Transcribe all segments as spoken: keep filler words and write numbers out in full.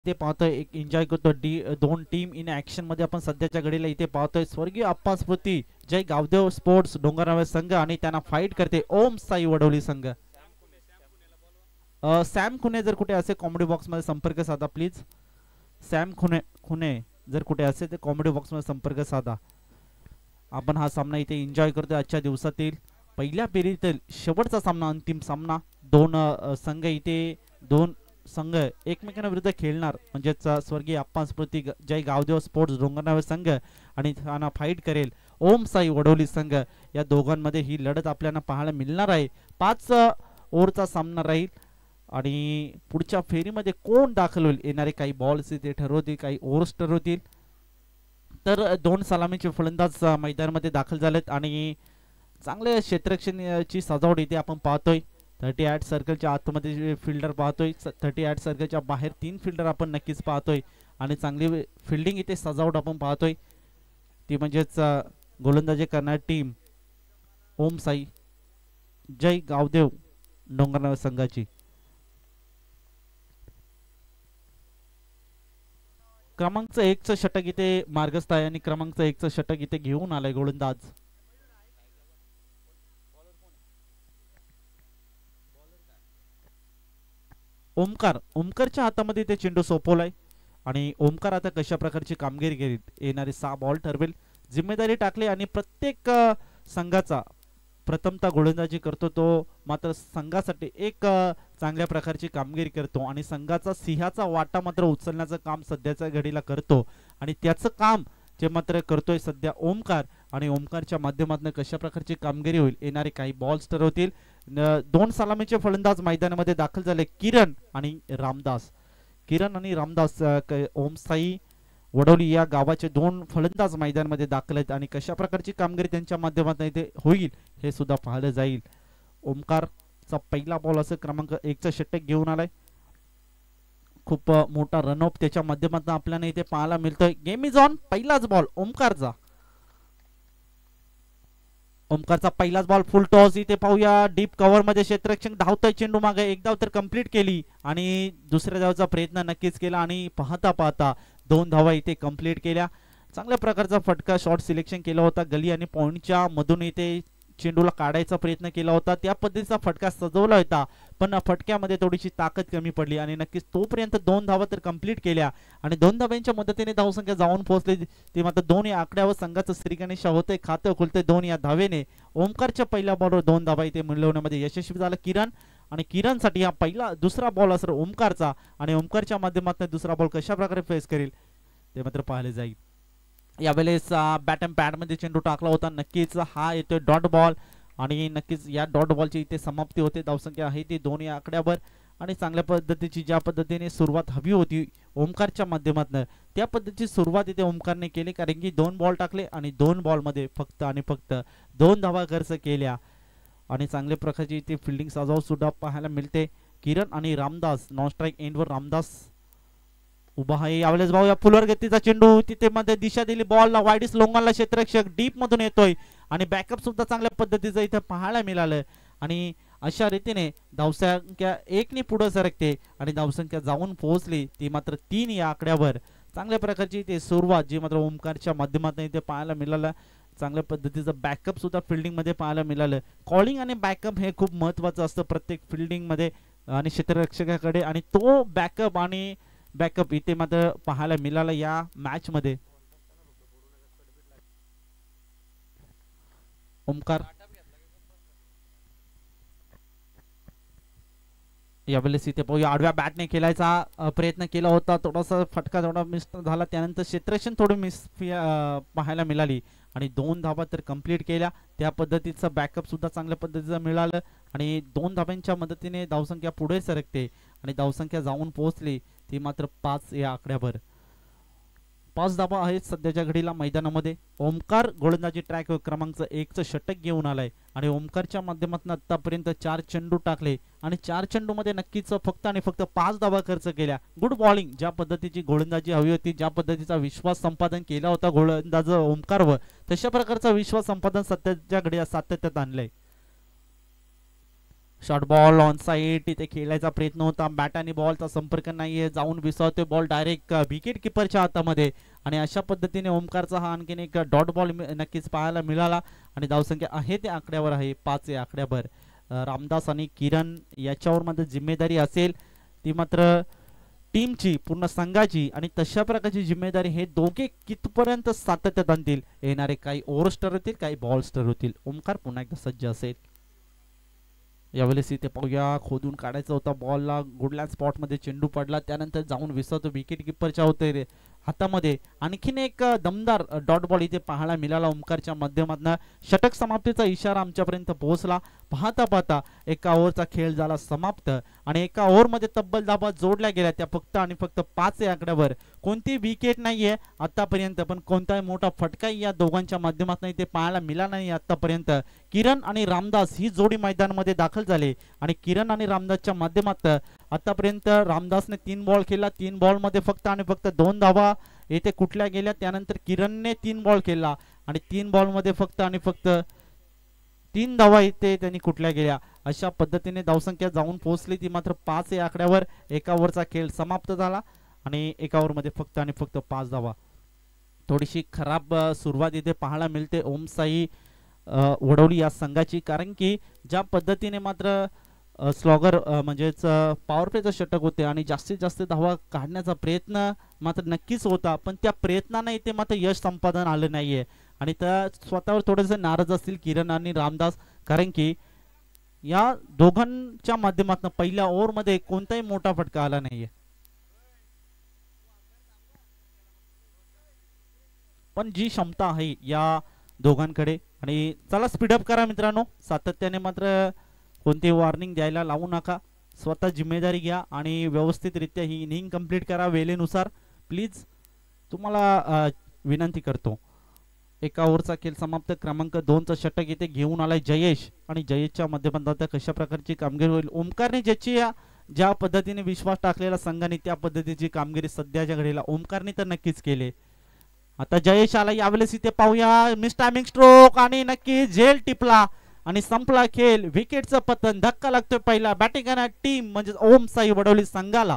ते पाहतोय एक एन्जॉय करतो डी दोन टीम इन ऍक्शन मध्ये आपण सध्याच्या घडीला इथे पाहतोय स्वर्गीय अप्पा स्मृती जय गावदेव स्पोर्ट्स डोंगरनावे संघ आणि त्यांना फाईट करते ओम साई वडवली संघ. सॅम खुने जर कुठे असे कॉमेडी बॉक्स मध्ये संपर्क साधा प्लीज. सॅम खुने खुने जर कुठे असेल तर कॉमेडी बॉक्स मध्ये संपर्क साधा. आपण हा सामना इथे एन्जॉय करतोय आजच्या दिवसातील पहिल्या फेरीतील शेवटचा सामना अंतिम सामना. दोन संघ इथे दोन संघ एकमेकांना विरुद्ध खेळणार म्हणजेच स्वर्गीय अप्पा स्मृती जय गावदेव स्पोर्ट्स डोंगरनावे संघ आणि त्यांना फाईट करेल ओम साई वडवली संघ. या दोघांमध्ये ही लढत आपल्याला पाहायला मिळणार आहे. पाच ओव्हरचा सामना राहील आणि पुढच्या फेरीमध्ये कोण दाखल होईल येणारे काही बॉल्स इथे ठरवतील काही ओव्हर्स ठरवतील. तर दोन सलामीचे फलंदाज मैदानामध्ये दाखल झालेत आणि चांगले क्षेत्ररक्षणाची सजावट इथे आपण पाहतोय. थर्टी आठ सर्कलच्या आतमध्ये फिल्डर पाहतोय. थर्टी आठ सर्कलच्या बाहेर तीन फिल्डर आपण नक्कीच पाहतोय आणि चांगली फिल्डिंग इथे सजावट आपण पाहतोय. ती म्हणजेच गोलंदाजी करणारी टीम ओम साई जय गावदेव डोंगरनावे संघाची. क्रमांक एकचं षटक इथे मार्गस्थ आहे आणि क्रमांक एकचं षटक इथे घेऊन आलाय गोलंदाज. ओमकार ओमकारच्या हातामध्ये ते चेंडू सोपवलाय आणि ओमकार आता कशा प्रकारची कामगिरी करील येणारे सहा बॉल ठरवेल. जिम्मेदारी टाकली आणि प्रत्येक संघाचा प्रथमतः गोलंदाजी करतो तो मात्र संघासाठी एक चांगल्या प्रकारची कामगिरी करतो आणि संघाचा सिंहाचा वाटा मात्र उचलण्याचं काम सध्याच्या घडीला करतो आणि त्याचं काम जे मात्र करतोय सध्या ओमकार आणि ओमकारच्या माध्यमातून कशा प्रकारची कामगिरी होईल येणारे काही बॉल्स ठरवतील. दोन सलामीचे फलंदाज मैदानामध्ये दाखल झाले किरण आणि रामदास. किरण आणि रामदास ओम साई वडवली या गावाचे दोन फलंदाज मैदानामध्ये दाखल आहेत आणि कशा प्रकारची कामगिरी त्यांच्या माध्यमातून इथे होईल हे सुद्धा पाहिलं जाईल. ओमकारचा पहिला बॉल असं क्रमांक एकचं षटक घेऊन आलाय. खूप मोठा रनअप त्याच्या माध्यमातून आपल्याला इथे पाहायला मिळतोय. Game is on. पहिलाच बॉल ओमकारचा. ओमकारचा पहिलाच बॉल फुल टॉस इथे पाहूया डीप कव्हर मध्ये क्षेत्ररक्षक धावतोय चेंडू मागे एक धाव तर कंप्लीट केली आणि दुसऱ्या धावचा प्रयत्न नक्कीच केला आणि पाहता पाहता दोन धावा इथे कंप्लीट केल्या. चांगल्या प्रकारचा फटका शॉट सिलेक्शन केला होता गली आणि पॉइंटच्या मधून इथे चेंडूला काढायचा प्रयत्न केला होता. त्या पद्धतीचा फटका सजवला होता पण फटक्यामध्ये थोडीशी ताकद कमी पडली आणि नक्कीच तोपर्यंत दोन धावा तर कंप्लीट केल्या आणि दोन धाव्यांच्या मदतीने धावसंख्या जाऊन पोहोचली. ते मात्र दोन या आकड्यावर संघाचं श्रीगणेश होते खातं खुलते दोन या धावेने. ओमकारच्या पहिल्या बॉलवर दोन धावा इथे मिळवण्यामध्ये यशस्वी झाला किरण आणि किरणसाठी हा पहिला दुसरा बॉल असेल ओमकारचा आणि ओमकारच्या माध्यमातून दुसरा बॉल कशा प्रकारे फेस करेल ते मात्र पाहिले जाईल. यावेळेस बॅट अँड पॅड मध्ये चेंडू टाकला होता. नक्कीच हा येतोय डॉट बॉल आणि नक्कीच या डॉट बॉलची इथे समाप्ती होते. धावसंख्या आहे ती दोन या आकड्यावर आणि चांगल्या पद्धतीची ज्या पद्धतीने सुरुवात हवी होती ओमकारच्या माध्यमातून त्या पद्धतीची सुरुवात इथे ओमकारने केली कारण की दोन बॉल टाकले आणि दोन बॉल मध्ये फक्त आणि फक्त दोन धावा खर्च केल्या आणि चांगल्या प्रकारची इथे फिल्डिंग सजावट सुद्धा पाहायला मिळते. किरण आणि रामदास नॉन स्ट्राईक एंडवर रामदास उभा आहे. यावेळेस भाऊ या फुलवर गतीचा चेंडू तिथे मध्ये दिशा दिली बॉलला वाईडिस लोंगाला क्षेत्ररक्षक डीप मधून येतोय आणि बॅकअप सुद्धा चांगल्या पद्धतीचं इथे पाहायला मिळालं आणि अशा रीतीने धावसंख्या एक ने पुढे सरकते आणि धावसंख्या जाऊन पोहोचली ती मात्र तीन या आकड्यावर. चांगल्या प्रकारची ते सुरुवात जी मात्र ओमकारच्या माध्यमातून इथे पाहायला मिळालं. चांगल्या पद्धतीचं बॅकअप सुद्धा फिल्डिंग मध्ये पाहायला मिळालं. कॉलिंग आणि बॅकअप हे खूप महत्वाचं असतं प्रत्येक फिल्डिंग मध्ये आणि क्षेत्ररक्षकाकडे आणि तो बॅकअप आणि बॅकअप इथे मात्र पाहायला मिळाला या मॅच मध्ये. ओमकार यावेळेस इथे पाहूया आडव्या बॅटने खेळायचा प्रयत्न केला होता. थोडासा फटका थोडा मिस झाला त्यानंतर क्षेत्ररक्षण थोडी मिस पाहायला मिळाली आणि दोन धावा तर कंप्लीट केल्या. त्या पद्धतीचा बॅकअप सुद्धा चांगल्या पद्धतीचं मिळालं आणि दोन धाव्यांच्या मदतीने धावसंख्या पुढे सरकते आणि धावसंख्या जाऊन पोहोचली ती मात्र पाच या आकड्यावर. पाच धावा आहेत सध्याच्या घडीला मैदानामध्ये. ओमकार गोलंदाजी ट्रॅक क्रमांक एकचं षटक घेऊन आलाय आणि ओमकारच्या माध्यमातून आतापर्यंत चार चेंडू टाकले आणि चार चेंडू मध्ये नक्कीच फक्त आणि फक्त पाच धावा खर्च केल्या. गुड बॉलिंग ज्या पद्धतीची गोलंदाजी हवी होती ज्या पद्धतीचा विश्वास संपादन केला होता गोलंदाज ओमकारवर तशा प्रकारचा विश्वास संपादन सध्याच्या घडीला सातत्यात आणलंय. शॉर्ट बॉल ऑन साईड इथे खेळायचा प्रयत्न होता, बॅट आणि बॉलचा संपर्क नाहीये, जाऊन विसरतोय बॉल डायरेक्ट विकेट किपरच्या हातामध्ये आणि अशा पद्धतीने ओमकारचा हा आणखीन एक डॉट बॉल नक्कीच पाहायला मिळाला आणि धावसंख्या आहे ते आकड्यावर आहे, पाच या आकड्यावर. रामदास आणि किरण याच्यावर मात्र जिम्मेदारी असेल ती मात्र टीमची, पूर्ण संघाची आणि तशा प्रकारची जिम्मेदारी हे दोघे कितपर्यंत सातत्यात आणतील. येणारे काही ओव्हर्स ठरवतील, काही बॉल्स ठरवतील. ओमकार पुन्हा एकदा सज्ज असेल. यावेळेस इथे पाहूया, खोदून काढायचा होता बॉलला, गुडलँड स्पॉट मध्ये चेंडू पडला, त्यानंतर जाऊन विसरतो विकेट किपरच्या होते रे हातामध्ये. आणखीन एक दमदार डॉट बॉल इथे पाहायला मिळाला ओमकारच्या माध्यमातून. षटक समाप्तीचा इशारा आमच्यापर्यंत पोहोचला. पाहता पाहता एका ओव्हरचा खेळ झाला समाप्त आणि एका ओव्हरमध्ये तब्बल धावा जोडल्या गेल्या, त्या फक्त आणि फक्त पाच या आकड्यावर. कोणती विकेट नाहीये आतापर्यंत, पण कोणताही मोठा फटकाही या दोघांच्या माध्यमातून इथे पाहायला मिळाला नाही आतापर्यंत. किरण आणि रामदास ही जोडी मैदानामध्ये दाखल झाले आणि किरण आणि रामदासच्या माध्यमातून आतापर्यंत रामदासने तीन बॉल खेळला, तीन बॉल मध्ये फक्त आणि फक्त दोन धावा येथे कुठल्या गेल्या. त्यानंतर किरणने तीन बॉल खेळला आणि तीन बॉल मध्ये फक्त आणि फक्त तीन धावा इथे त्यांनी कुठल्या गेल्या. अशा पद्धतीने धावसंख्या जाऊन पोहोचली ती मात्र पाच या आकड्यावर. एका ओव्हरचा खेळ समाप्त झाला आणि एका ओव्हर मध्ये फक्त आणि फक्त पाच धावा. थोडीशी खराब सुरुवात इथे पाहायला मिळते ओमसाई वडवली या संघाची, कारण की ज्या पद्धतीने मात्र स्लॉगर म्हणजेच पॉवर प्लेचं षटक होते आणि जास्तीत जास्त धावा काढण्याचा प्रयत्न मात्र नक्कीच होता, पण त्या प्रयत्नाने इथे मात्र यश संपादन आलं नाहीये आणि त्या स्वतःवर थोडेसे नाराज असतील किरण आणि रामदास, कारण की या दोघांच्या माध्यमातून पहिल्या ओव्हर मध्ये कोणताही मोठा फटका आला नाहीये. पण जी क्षमता आहे या दोघांकडे, आणि चला स्पीडअप करा मित्रांनो, सातत्याने मात्र कोणती वॉर्निंग द्यायला लावू नका, स्वतः जिम्मेदारी घ्या आणि व्यवस्थितरित्या ही इनिंग कंप्लीट करा वेळेनुसार प्लीज, तुम्हाला विनंती करतो. एका ओव्हरचा खेळ समाप्त. क्रमांक दोनचा षटक इथे घेऊन आलाय जयेश आणि जयेशच्या माध्यमातून कशा प्रकारची कामगिरी होईल. ओमकारने ज्याची ज्या पद्धतीने विश्वास टाकलेला संघाने त्या पद्धतीची कामगिरी सध्याच्या घडीला ओमकारने तर नक्कीच केले. आता जयेश आला, यावेळेस इथे पाहूया मिस टायमिंग स्ट्रोक आणि नक्की झेल टिपला आणि संपला खेळ. विकेटचं पतन, धक्का लागतोय पहिला बॅटिंग टीम म्हणजे ओमसाई वडवली संघाला.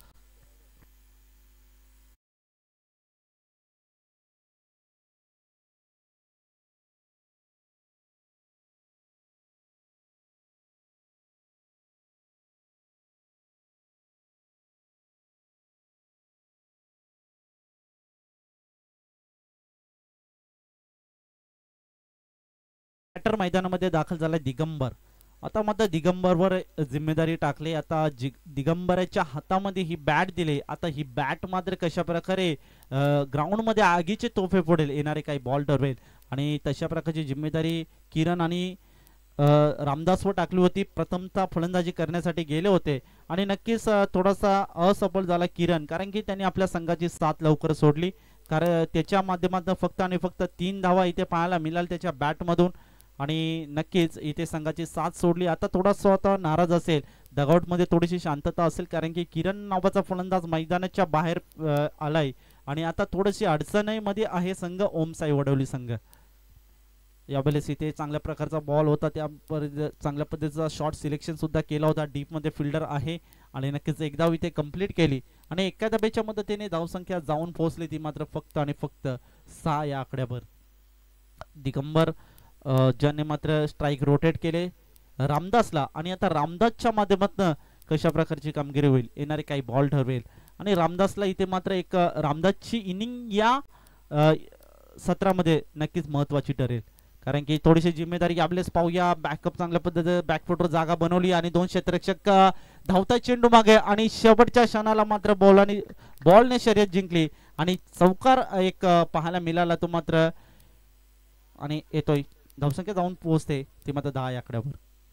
बॅटर मैदानामध्ये दाखल झालाय दिगंबर. आता मात्र दिगंबरवर जिम्मेदारी टाकली. आता दिगंबराच्या हातामध्ये ही बॅट दिली. आता ही बॅट मात्र कशा प्रकारे ग्राउंड मध्ये आगीचे तोफे फोडेल, येणारे काही बॉल ठरवेल आणि तशा प्रकारची जिम्मेदारी किरण आणि रामदासवर टाकली होती. प्रथमतः फलंदाजी करण्यासाठी गेले होते आणि नक्कीच थोडासा असफल झाला किरण, कारण की त्यांनी आपल्या संघाची साथ लवकर सोडली, कारण त्याच्या माध्यमातून फक्त आणि फक्त तीन धावा इथे पाहायला मिळाल त्याच्या बॅटमधून आणि नक्कीच इथे संघाची साथ सोडली. आता थोडासा आता नाराज असेल, डगआउट मध्ये थोडीशी शांतता असेल, कारण की किरण नावाचा फलंदाज मैदानाच्या बाहेर आलाय आणि आता थोडीशी अडचणीमध्ये आहे संघ ओमसाई वडवली संघ. यावेळेस इथे चांगल्या प्रकारचा बॉल होता, त्या चांगल्या पद्धतीचा शॉट सिलेक्शन सुद्धा केला होता. डीप मध्ये फिल्डर आहे आणि नक्कीच एक धाव इथे कंप्लीट केली आणि एका धाब्याच्या मदतीने धावसंख्या जाऊन पोहोचली ती मात्र फक्त आणि फक्त सहा या आकड्यावर. दिगंबर ज्याने मात्र स्ट्राइक रोटेट केले रामदासला आणि आता रामदासच्या माध्यमातून कशा प्रकारची कामगिरी होईल, येणारे काही बॉल ठरवेल आणि रामदासला इथे मात्र एक रामदासची इनिंग या सत्रामध्ये नक्कीच महत्वाची ठरेल, कारण की थोडीशी जिम्मेदारी आपलेच पाहूया. बॅकअप चांगल्या पद्धतीने बॅकफुटवर जागा बनवली आणि दोन क्षेत्ररक्षक धावता चेंडू मागे आणि शेवटच्या क्षणाला मात्र बॉलने बॉलने शर्यत जिंकली आणि चौकार एक पाहायला मिळाला तो मात्र आणि येतोय. धावसंख्या जाऊन पोहोचते ती मात्र दहा या आकड्यावर.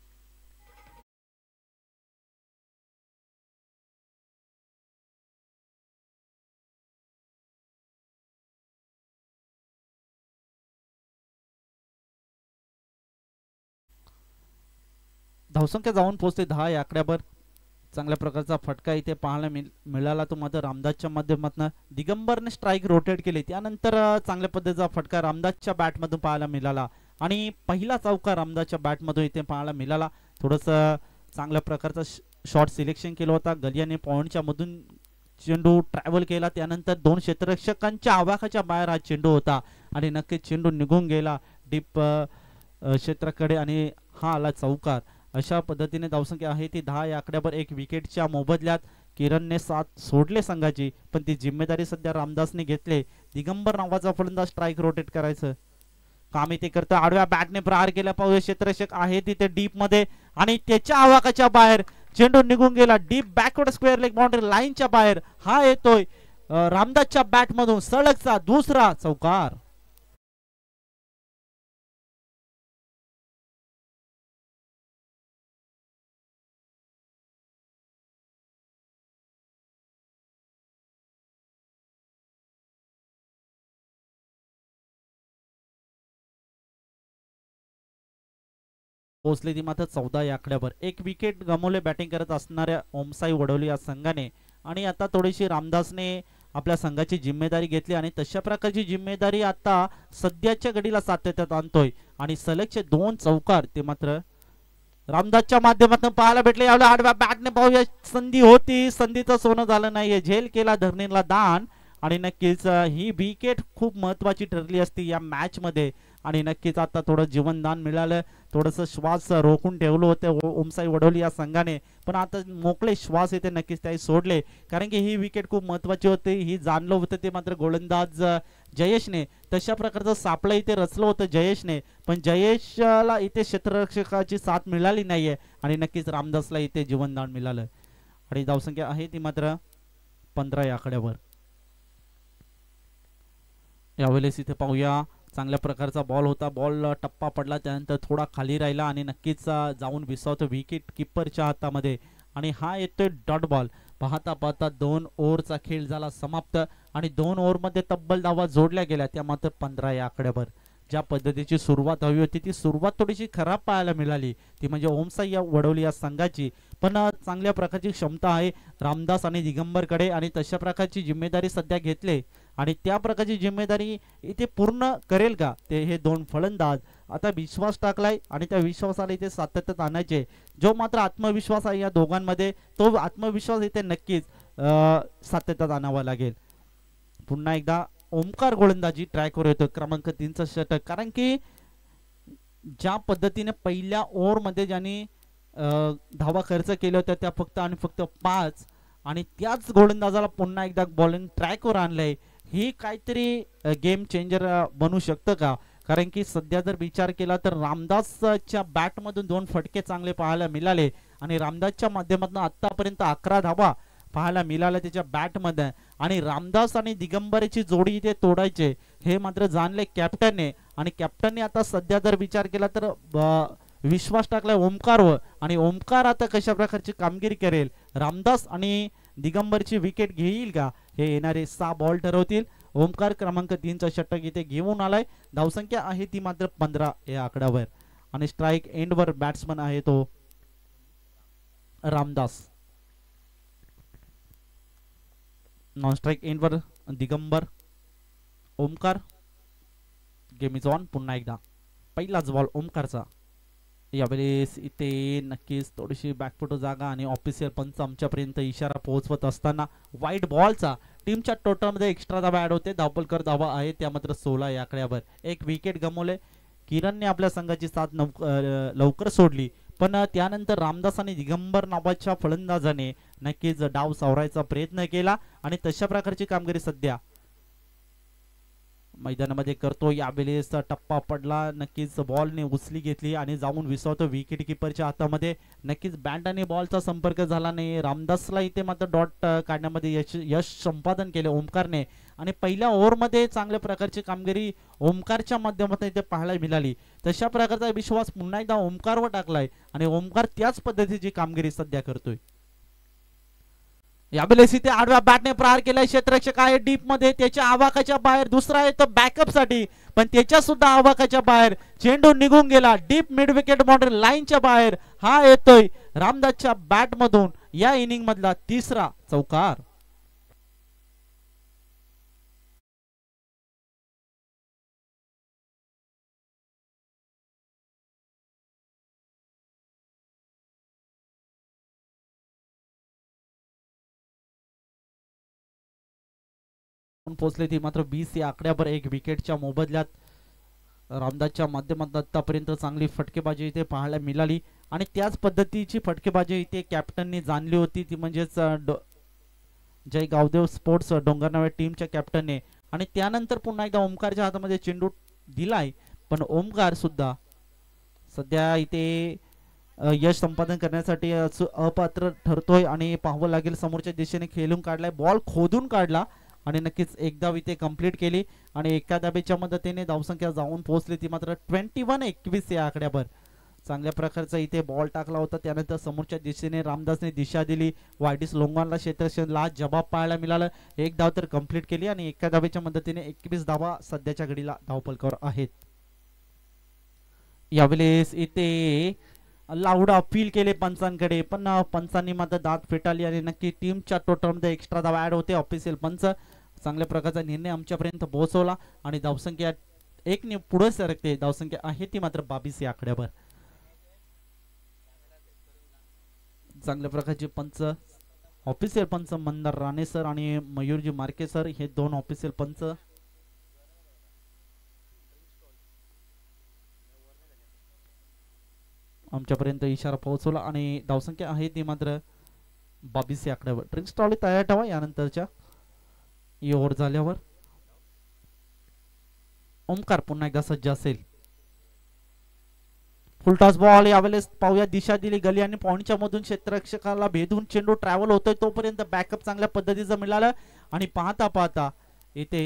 धावसंख्या जाऊन पोहोचते दहा या आकड्यावर. चांगल्या प्रकारचा फटका इथे पाहायला मिळाला तो मात्र रामदासच्या माध्यमातून. दिगंबरने स्ट्राइक रोटेट केली, त्यानंतर चांगल्या पद्धतीचा फटका रामदासच्या बॅटमधून पाहायला मिळाला आणि पहिला चौका रामदासच्या बॅटमधून इथे पाहायला मिळाला. थोडंसं चांगल्या प्रकारचा शॉट सिलेक्शन केलं होता. गलियाने पॉइंटच्या मधून चेंडू ट्रॅव्हल केला, त्यानंतर दोन क्षेत्ररक्षकांच्या आवाकाच्या बाहेर हा चेंडू होता आणि नक्कीच चेंडू निघून गेला डीप क्षेत्राकडे आणि हा आला चौकार. अशा पद्धतीने धावसंख्या आहे ती दहा या आकड्यावर. एक विकेटच्या मोबदल्यात किरणने साथ सोडले संघाची, पण ती जिम्मेदारी सध्या रामदासने घेतले. दिगंबर नावाचा फलंदाज स्ट्राईक रोटेट करायचं काम इथे करतं. आडव्या बॅटने प्रहार केला पाहूया. क्षेत्ररक्षक आहे तिथे डीप मध्ये आणि त्याच्या आवाकाच्या बाहेर चेंडू निघून गेला. Deep backward square leg boundary लाईनच्या बाहेर हा येतोय रामदासच्या बॅट मधून सलगचा दुसरा चौकार. पोहोचले ती मात्र चौदा या आकड्यावर. एक विकेट गमावले बॅटिंग करत असणाऱ्या ओमसाई वडवली या संघाने आणि आता थोडीशी रामदासने आपल्या संघाची जिम्मेदारी घेतली आणि तशा प्रकारची जिम्मेदारी आता सध्याच्या घडीला सातत्यात आणतोय आणि सलगचे दोन चौकार ते मात्र रामदासच्या माध्यमातून पाहायला भेटले. यावेळेला आडव्या बॅटने पाहूया. संधी होती, संधीचं सोनं झालं नाहीये. झेल केला धरणीला दान आणि नक्कीच ही विकेट खूप महत्वाची ठरली असती या मॅच मध्ये आणि नक्कीच आता थोडं जीवनदान मिळालं. थोडंसं श्वास रोखून ठेवलं होतं ओमसाई वडवली या संघाने, पण आता मोकळे श्वास येते नक्कीच त्याही सोडले, कारण की ही विकेट खूप महत्वाची होती. ही जाणलं होतं ते मात्र गोलंदाज जयेशने. तशा प्रकारचं सापळं इथे रचलं होतं जयेशने, पण जयेशला इथे क्षेत्ररक्षकाची साथ मिळाली नाहीये आणि नक्कीच रामदासला इथे जीवनदान मिळालं आणि धावसंख्या आहे ती मात्र पंधरा या आकड्यावर. यावेळेस इथे पाहूया चांगल्या प्रकारचा बॉल होता. बॉल टप्पा पडला, त्यानंतर थोडा खाली राहिला आणि नक्कीच जाऊन विसावतो विकेट किपरच्या हातामध्ये आणि हा येतोय डॉट बॉल. पाहता पाहता दोन ओव्हरचा खेळ झाला समाप्त आणि दोन ओव्हरमध्ये तब्बल धावा जोडल्या गेल्या, त्या मात्र पंधरा या आकड्यावर. ज्या पद्धतीची सुरुवात हवी होती ती सुरुवात थोडीशी खराब पाहायला मिळाली, ती म्हणजे ओमसाई या वडवली या संघाची. पण चांगल्या प्रकारची क्षमता आहे रामदास आणि दिगंबरकडे आणि तशा प्रकारची जिम्मेदारी सध्या घेतले आणि त्या प्रकारची जिम्मेदारी इथे पूर्ण करेल का ते हे दोन फलंदाज. आता विश्वास टाकलाय आणि त्या विश्वासाला इथे सातत्यात आणायचे. जो मात्र आत्मविश्वास आहे या दोघांमध्ये तो आत्मविश्वास इथे नक्कीच सातत्यात आणावा लागेल. पुन्हा एकदा ओमकार गोलंदाजी ट्रॅकवर येतो, क्रमांक तीनचा षटक. कारण की ज्या पद्धतीने पहिल्या ओव्हर मध्ये ज्यांनी धावा खर्च केल्या होत्या त्या फक्त आणि फक्त पाच आणि त्याच गोलंदाजाला पुन्हा एकदा बॉलिंग ट्रॅकवर आणलंय, ही काहीतरी गेम चेंजर बनू शकतं का. कारण की सध्या जर विचार केला तर रामदासच्या बॅटमधून दोन फटके चांगले पाहायला मिळाले आणि रामदासच्या माध्यमातून आतापर्यंत अकरा धावा पाहायला मिळाल्या त्याच्या बॅटमध्ये आणि रामदास आणि दिगंबरची जोडी इथे तोडायचे हे मात्र जाणले कॅप्टनने आणि कॅप्टनने आता सध्या जर विचार केला तर विश्वास टाकलाय ओमकारवर आणि ओमकार आता कशा प्रकारची कामगिरी करेल, रामदास आणि दिगंबरची विकेट घेईल का हे येणारे सहा बॉल ठरवतील. ओमकार क्रमांक तीनचा षटक इथे घेऊन आलाय. धावसंख्या आहे ती मात्र पंधरा या आकड्यावर आणि स्ट्राईक एंडवर बॅट्समन आहे तो रामदास. नॉन स्ट्राईक एंडवर Digambar. Omkar. Game is on. पुन्हा एकदा पहिलाच बॉल ओमकारचा. यावेळेस इथे नक्कीच थोडीशी बॅकफुट जागा आणि ऑफिशियल पंच आमच्यापर्यंत इशारा पोहोचवत असताना वाईट बॉलचा टीमच्या टोटलमध्ये एक्स्ट्रा धावा ऍड होते. धावपलकर धावा आहे त्या मात्र सोळा या आकड्यावर. एक विकेट गमावले. किरणने आपल्या संघाची साथ लवकर सोडली, पण त्यानंतर रामदास आणि दिगंबर नावाच्या फलंदाजाने नक्कीच डाव सावरायचा प्रयत्न केला आणि तशा प्रकारची कामगिरी सध्या मैदानामध्ये करतो. यावेळेस टप्पा पडला, नक्कीच बॉलने उचली घेतली आणि जाऊन विसवतो विकेट किपरच्या हातामध्ये. नक्कीच बॅट आणि बॉलचा संपर्क झाला नाही. रामदासला इथे मात्र डॉट काढण्यामध्ये यश यश संपादन केले ओमकारने आणि पहिल्या ओव्हरमध्ये चांगल्या प्रकारची कामगिरी ओमकारच्या माध्यमातून इथे पाहायला मिळाली. तशा प्रकारचा विश्वास पुन्हा एकदा ओमकारवर टाकलाय आणि ओमकार त्याच पद्धतीची कामगिरी सध्या करतोय. यावेळेस इथे आडव्या बॅटने प्रहार केलाय. क्षेत्ररक्षक आहे डीप मध्ये, त्याच्या आवाकाच्या बाहेर. दुसरा आहे तो बॅकअप साठी, पण त्याच्या सुद्धा आवाकाच्या बाहेर चेंडू निघून गेला डीप मिड विकेट बाउंड्री लाईनच्या बाहेर. हा येतोय रामदासच्या बॅट मधून या इनिंग मधला तिसरा चौकार. पोहोचले ती मात्र वीस या आकड्यावर एक विकेटच्या मोबदल्यात. रामदासच्या माध्यमातून आतापर्यंत चांगली फटकेबाजी इथे पाहायला मिळाली आणि त्याच पद्धतीची फटकेबाजी इथे कॅप्टननी जाणली होती, ती म्हणजेच जय गावदेव स्पोर्ट्स डोंगरनावे टीमच्या कॅप्टनने. आणि त्यानंतर पुन्हा एकदा ओमकारच्या हातामध्ये चेंडू दिलाय, पण ओमकार सुद्धा सध्या इथे यश संपादन करण्यासाठी अपात्र ठरतोय आणि पाहावं लागेल. समोरच्या दिशेने खेळून काढलाय, बॉल खोदून काढला आणि नक्कीच एक धाव इथे कंप्लीट केली आणि एका धावेच्या मदतीने धावसंख्या जाऊन पोहोचली ती मात्र ट्वेंटी वन एकवीस या आकड्यावर. चांगल्या प्रकारचा इथे बॉल टाकला होता, त्यानंतर समोरच्या दिशेने रामदासने दिशा दिली, वायडीस लोंगॉनला क्षेत्ररक्षणला जवाब पाहायला मिळाला. एक धाव तर कंप्लीट केली आणि एका धावेच्या मदतीने एकवीस धावा सध्याच्या घडीला धावफलकावर आहेत. यावेळेस इथे लाऊड अपील केले पंचांकडे, पण पंचांनी मात्र दात फेटाळली आणि नक्की टीमच्या टोटलमध्ये एक्स्ट्रा धावा ऍड होते. ऑफिशियल पंच चांगल्या प्रकारचा निर्णय आमच्यापर्यंत पोहोचवला आणि धावसंख्या एक ने पुढे सरकते. धावसंख्या आहे ती मात्र बावीस या आकड्यावर. चांगल्या प्रकारचे पंच ऑफिशियल पंच मंदार राणे सर आणि मयूरजी मार्के सर हे दोन ऑफिशियल पंच आमच्यापर्यंत इशारा पोहोचवला आणि धावसंख्या आहे ती मात्र बावीस या आकड्यावर. ड्रिंक्स ट्रॉली तयार ठेवा यानंतरच्या ओव्हर झाल्यावर. ओमकार पुन्हा एकदा सज्ज असेल. फुलटॉस बॉल यावेळेस पाहूया, दिशा दिली गली आणि पॉइंटच्या मधून क्षेत्ररक्षकाला भेदून चेंडू ट्रॅव्हल होतोय, तोपर्यंत बॅकअप चांगल्या पद्धतीचं मिळालं आणि पाहता पाहता इथे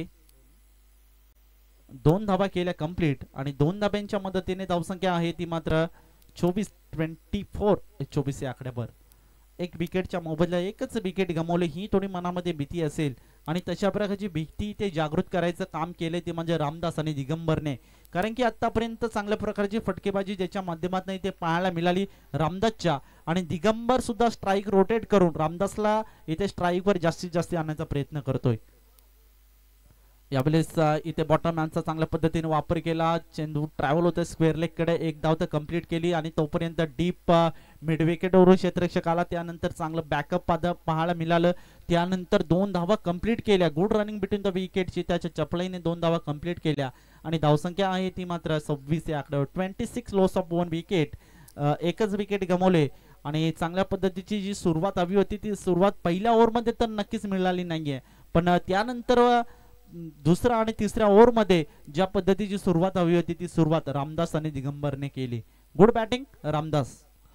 दोन धाबा केल्या कंप्लीट आणि दोन धाब्यांच्या मदतीने धावसंख्या आहे ती मात्र चोवीस ट्वेंटी फोर चोवीस या आकड्यावर. एक विकेटच्या मोबदल्यात एकच विकेट गमावले, ही थोडी मनामध्ये भीती असेल आणि तशा प्रकारची भीती ते जागृत करायचं काम केले ते म्हणजे रामदास आणि दिगंबरने. कारण की आतापर्यंत चांगल्या प्रकारची फटकेबाजी ज्याच्या माध्यमातून इथे पाहायला मिळाली रामदासच्या, आणि दिगंबर सुद्धा स्ट्राईक रोटेट करून रामदासला इथे स्ट्राईकवर जास्तीत जास्त आणण्याचा प्रयत्न करतोय. यावेळेस इथे बॉटरमॅनचा चांगल्या पद्धतीने वापर केला, चेंडू ट्रॅव्हल होते स्क्वेअर लेग कडे, एक धाव तर कंप्लीट केली आणि तोपर्यंत डीप मिड विकेटवरून क्षेत्ररक्षक आला, त्यानंतर चांगलं बॅकअप पाहायला मिळालं, त्यानंतर दोन धावा कंप्लीट केल्या. गुड रनिंग बिटवीन द विकेटची, त्याच्या चपळाईने दोन धावा कंप्लीट केल्या आणि धावसंख्या आहे ती मात्र सव्वीस या आकड्यावर. Twenty six loss of one wicket, एकच विकेट गमावले आणि चांगल्या पद्धतीची जी सुरुवात हवी होती ती सुरुवात पहिल्या ओव्हरमध्ये तर नक्कीच मिळाली नाहीये, पण त्यानंतर दुसऱ्या आणि तिसऱ्या ओव्हर मध्ये ज्या पद्धतीची सुरुवात हवी होती ती सुरुवात रामदास आणि दिगंबरने केली. Good batting Ramdas.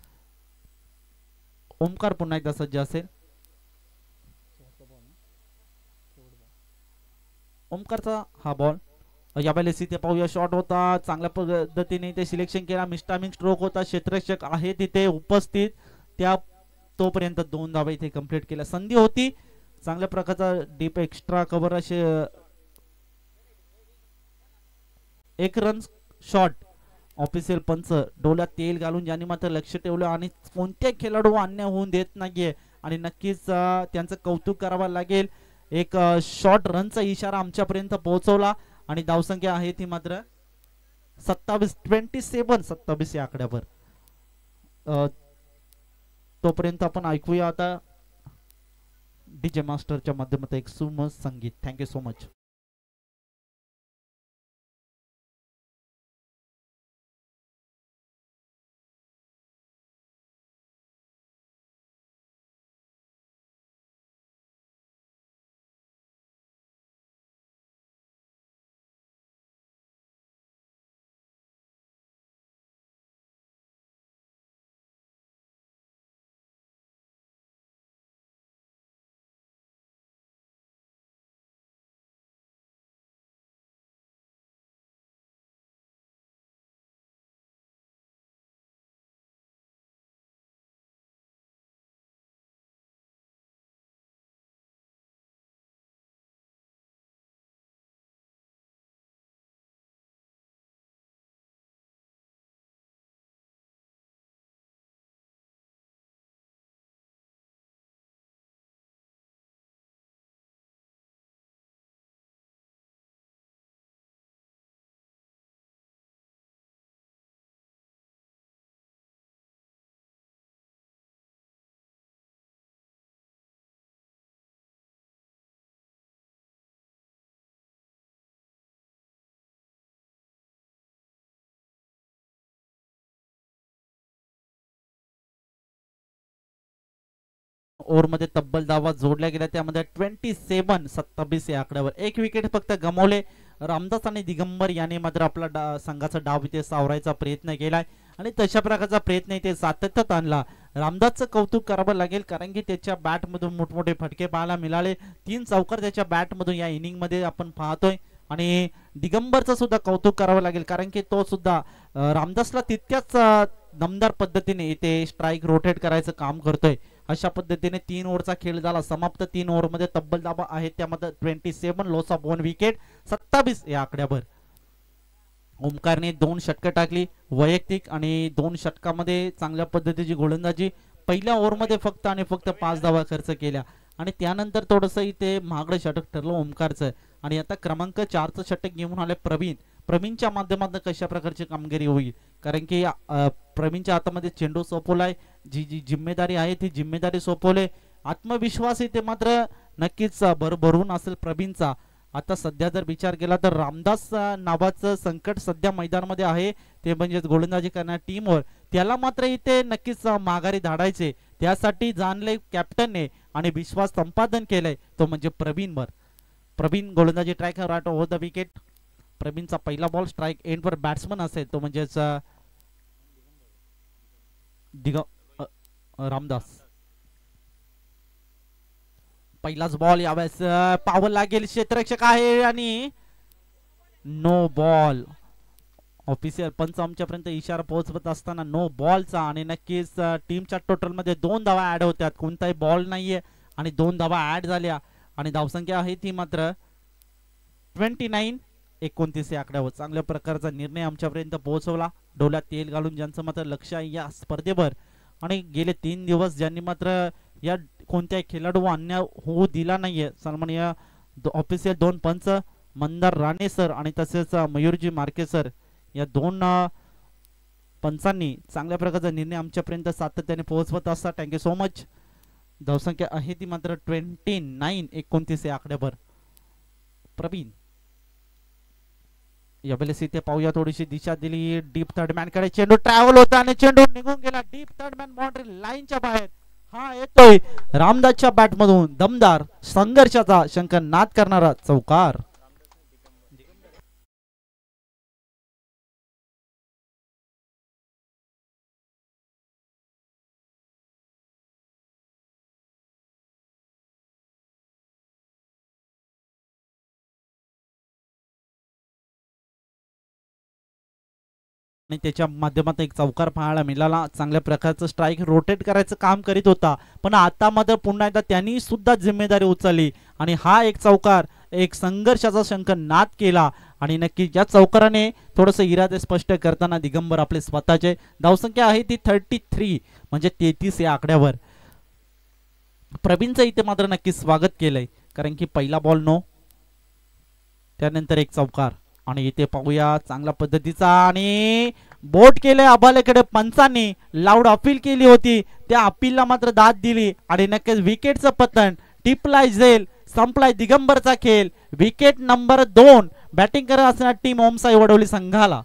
ओमकार पुन्हा एकदा सज्ज असेल. ओमकारचा हा बॉल यावेळेस इथे पाहूया, शॉट होता, चांगल्या पद्धतीने ते सिलेक्शन केला, मिस्टामिंग स्ट्रोक होता, क्षेत्ररक्षक आहे तिथे उपस्थित, त्या तोपर्यंत दोन धावा इथे कंप्लीट केल्या. संधी होती, चांगल्या प्रकारचा डीप एक्स्ट्रा कव्हर असे एक रन शॉट. ऑफिशियल पंच डोळ्यात तेल घालून ज्यांनी मात्र लक्ष ठेवलं आणि कोणत्या खेळाडू अन्याय होऊन देत नाहीये आणि नक्कीच त्यांचं कौतुक करावं लागेल. एक शॉर्ट रनचा इशारा आमच्यापर्यंत पोहोचवला आणि धावसंख्या आहे ती मात्र सत्तावीस ट्वेंटी सेवन सत्तावीस या आकड्यावर. तोपर्यंत आपण ऐकूया आता डीजे मास्टरच्या माध्यमातून एक सुमस संगीत. Thank you so much. ओव्हरमध्ये तब्बल धावा जोडल्या गेल्या, त्यामध्ये ट्वेंटी सेवन सत्तावीस या आकड्यावर एक विकेट फक्त गमावले. रामदास आणि दिगंबर याने मात्र आपला डा, संघाचा डाव इथे सावरायचा प्रयत्न केलाय आणि तशा प्रकारचा प्रयत्न इथे सातत्यात आणला. रामदासचं कौतुक करावं लागेल, कारण की त्याच्या बॅटमधून मोठमोठे फटके पाहायला मिळाले. तीन चौकार त्याच्या बॅटमधून या इनिंगमध्ये आपण पाहतोय. आणि दिगंबरचं सुद्धा कौतुक करावं लागेल, कारण की तो सुद्धा रामदासला तितक्याच दमदार पद्धतीने इथे स्ट्राईक रोटेट करायचं काम करतोय. अशा पद्धतीने तीन ओव्हरचा खेळ झाला समाप्त. तीन ओव्हरमध्ये तब्बल धावा आहेत, त्यामध्ये twenty seven loss of one wicket सत्तावीस या आकड्यावर. ओमकारने दोन षटकं टाकली वैयक्तिक आणि दोन षटकामध्ये चांगल्या पद्धतीची गोलंदाजी. पहिल्या ओव्हरमध्ये फक्त आणि फक्त पाच धावा खर्च केल्या आणि त्यानंतर थोडंसं इथे महागडं षटक ठरलं ओमकारचं. आणि आता क्रमांक चारचं षटक घेऊन आले प्रवीण. प्रवीणच्या माध्यमातून कशा प्रकारची कामगिरी होईल, कारण की प्रवीणच्या हातामध्ये चेंडू सोपवलाय. जी जी जिम्मेदारी आहे ती जिम्मेदारी सोपवले. आत्मविश्वास इथे मात्र नक्कीच भरभरून असेल प्रवीणचा. आता सध्या जर विचार केला तर रामदास नावाचं संकट सध्या मैदानामध्ये आहे, ते म्हणजे गोलंदाजी करणाऱ्या टीमवर. त्याला मात्र इथे नक्कीच माघारी धाडायचे, त्यासाठी जाणले कॅप्टनने आणि विश्वास संपादन केलंय, तो म्हणजे प्रवीणवर. प्रवीण गोलंदाजी track right over the wicket. प्रवीणचा पहिला बॉल स्ट्राईक एंडवर बॅट्समन असेल, तो म्हणजेच दिग रामदास. पहिलाच बॉल यावेळेस पावल लागेल, क्षेत्ररक्षक आहे आणि नो बॉल. ऑफिशियल पंच आमच्यापर्यंत इशारा पोहोचवत असताना नो बॉलचा. आणि नक्कीच टीमच्या टोटल मध्ये दोन धावा ऍड होत्यात, कोणताही बॉल नाहीये आणि दोन धावा ऍड झाल्या आणि धावसंख्या आहे ती मात्र ट्वेंटी नाईन एकोणतीस या आकड्यावर. चांगल्या प्रकारचा निर्णय आमच्यापर्यंत पोहोचवला, डोल्यात तेल घालून ज्यांचं मात्र लक्ष आहे या स्पर्धेवर. आणि गेले तीन दिवस ज्यांनी मात्र या कोणत्याही खेळाडू अन्याय होऊ दिला नाहीये, सन्माननीय ऑफिशियल दोन पंच मंदार राणे सर आणि तसेच मयूरजी मार्के सर या दोन पंचांनी चांगल्या प्रकारचा निर्णय आमच्यापर्यंत सातत्याने पोहोचवत असतात. Thank you so much. धावसंख्या आहे ती मात्र ट्वेंटी नाईन एकोणतीस या आकड्यावर. प्रवीण यावेळेस इथे पाहूया, थोडीशी दिशा दिली डीप थर्ड मॅन कडे, चेंडू ट्रॅव्हल होता आणि चेंडू निघून गेला डीप थर्ड मॅन बाउंड्री लाईनच्या बाहेर. हा येतोय रामदासच्या बॅट मधून दमदार संघर्षाचा शंख नाद करणारा चौकार. आणि त्याच्या माध्यमातून एक चौकार पाहायला मिळाला. चांगल्या प्रकारचं स्ट्राईक रोटेट करायचं काम करीत होता, पण आता मात्र पुन्हा एकदा त्यांनी सुद्धा जिम्मेदारी उचलली आणि हा एक चौकार एक संघर्षाचा शंख नाद केला. आणि नक्की या चौकाराने थोडंसं इरादे स्पष्ट करताना दिगंबर आपले स्वतःचे. धावसंख्या आहे ती थर्टी थ्री म्हणजे तेहतीस या आकड्यावर. प्रवीणचं इथे मात्र नक्की स्वागत केलंय, कारण की पहिला बॉल नो, त्यानंतर एक चौकार. आणि इथे पाहूया चांगल्या पद्धतीचा आणि बोट केले अबालेकडे. पंचांनी लाऊड अपील केली होती, त्या अपीलला मात्र दाद दिली आणि नक्कीच विकेटचं पतन टिपलाय झेल. संपलाय दिगंबरचा खेळ. विकेट नंबर दोन बॅटिंग करत असणारी टीम ओमसाई वडवली संघाला.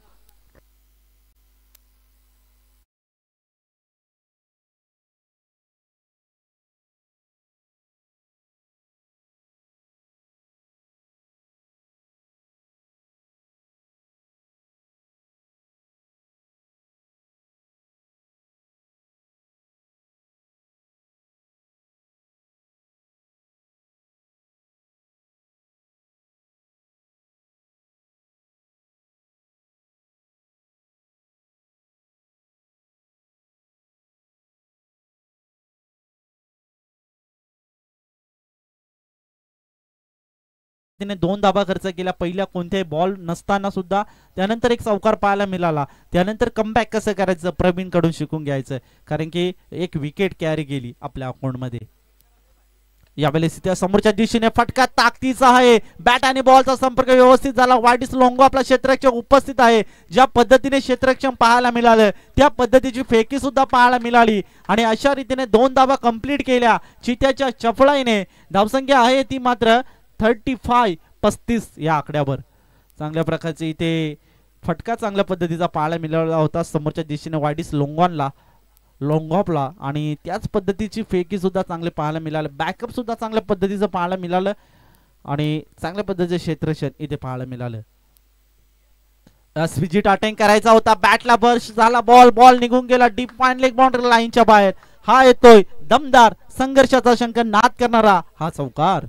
तिने दोन धाबा खर्च केला पहिल्या कोणत्याही बॉल नसताना सुद्धा. त्यानंतर एक चौकार पाहायला मिळाला. त्यानंतर कमबॅक कसं करायचं प्रवीण कडून शिकून घ्यायचं, कारण की एक विकेट कॅरी केली आपल्या अकाउंट मध्ये. यावेळेस त्या समोरच्या दिशेने फटका ताकदीचा आहे. बॅट आणि बॉलचा संपर्क व्यवस्थित झाला. वाईडिस लोंगो आपला क्षेत्ररक्षक उपस्थित आहे. ज्या पद्धतीने क्षेत्ररक्षण पाहायला मिळालं त्या पद्धतीची फेकी सुद्धा पाहायला मिळाली आणि अशा रीतीने दोन धावा कंप्लीट केल्या चित्याच्या चपळाईने. धावसंख्या आहे ती मात्र थर्टी फाय पस्तीस या आकड्यावर. चांगल्या प्रकारचे इथे फटका चांगल्या पद्धतीचा पाहायला मिळाला होता समोरच्या दिशेने वाईडिस लोंगॉनला. लॉंग ऑफला आणि त्याच पद्धतीची फेकी सुद्धा चांगले पाहायला मिळाले, बॅकअप सुद्धा चांगल्या पद्धतीचं पाहायला मिळालं आणि चांगल्या पद्धतीचे क्षेत्ररक्षण इथे पाहायला मिळालं. स्विजिट अटेंड करायचा होता, बॅटला बर्स्ट झाला, बॉल बॉल निघून गेला डीप पॉइंट लेग बाउंड्री लाईनच्या बाहेर. हा येतोय दमदार संघर्षाचा शंख नाद करणारा हा चौकार.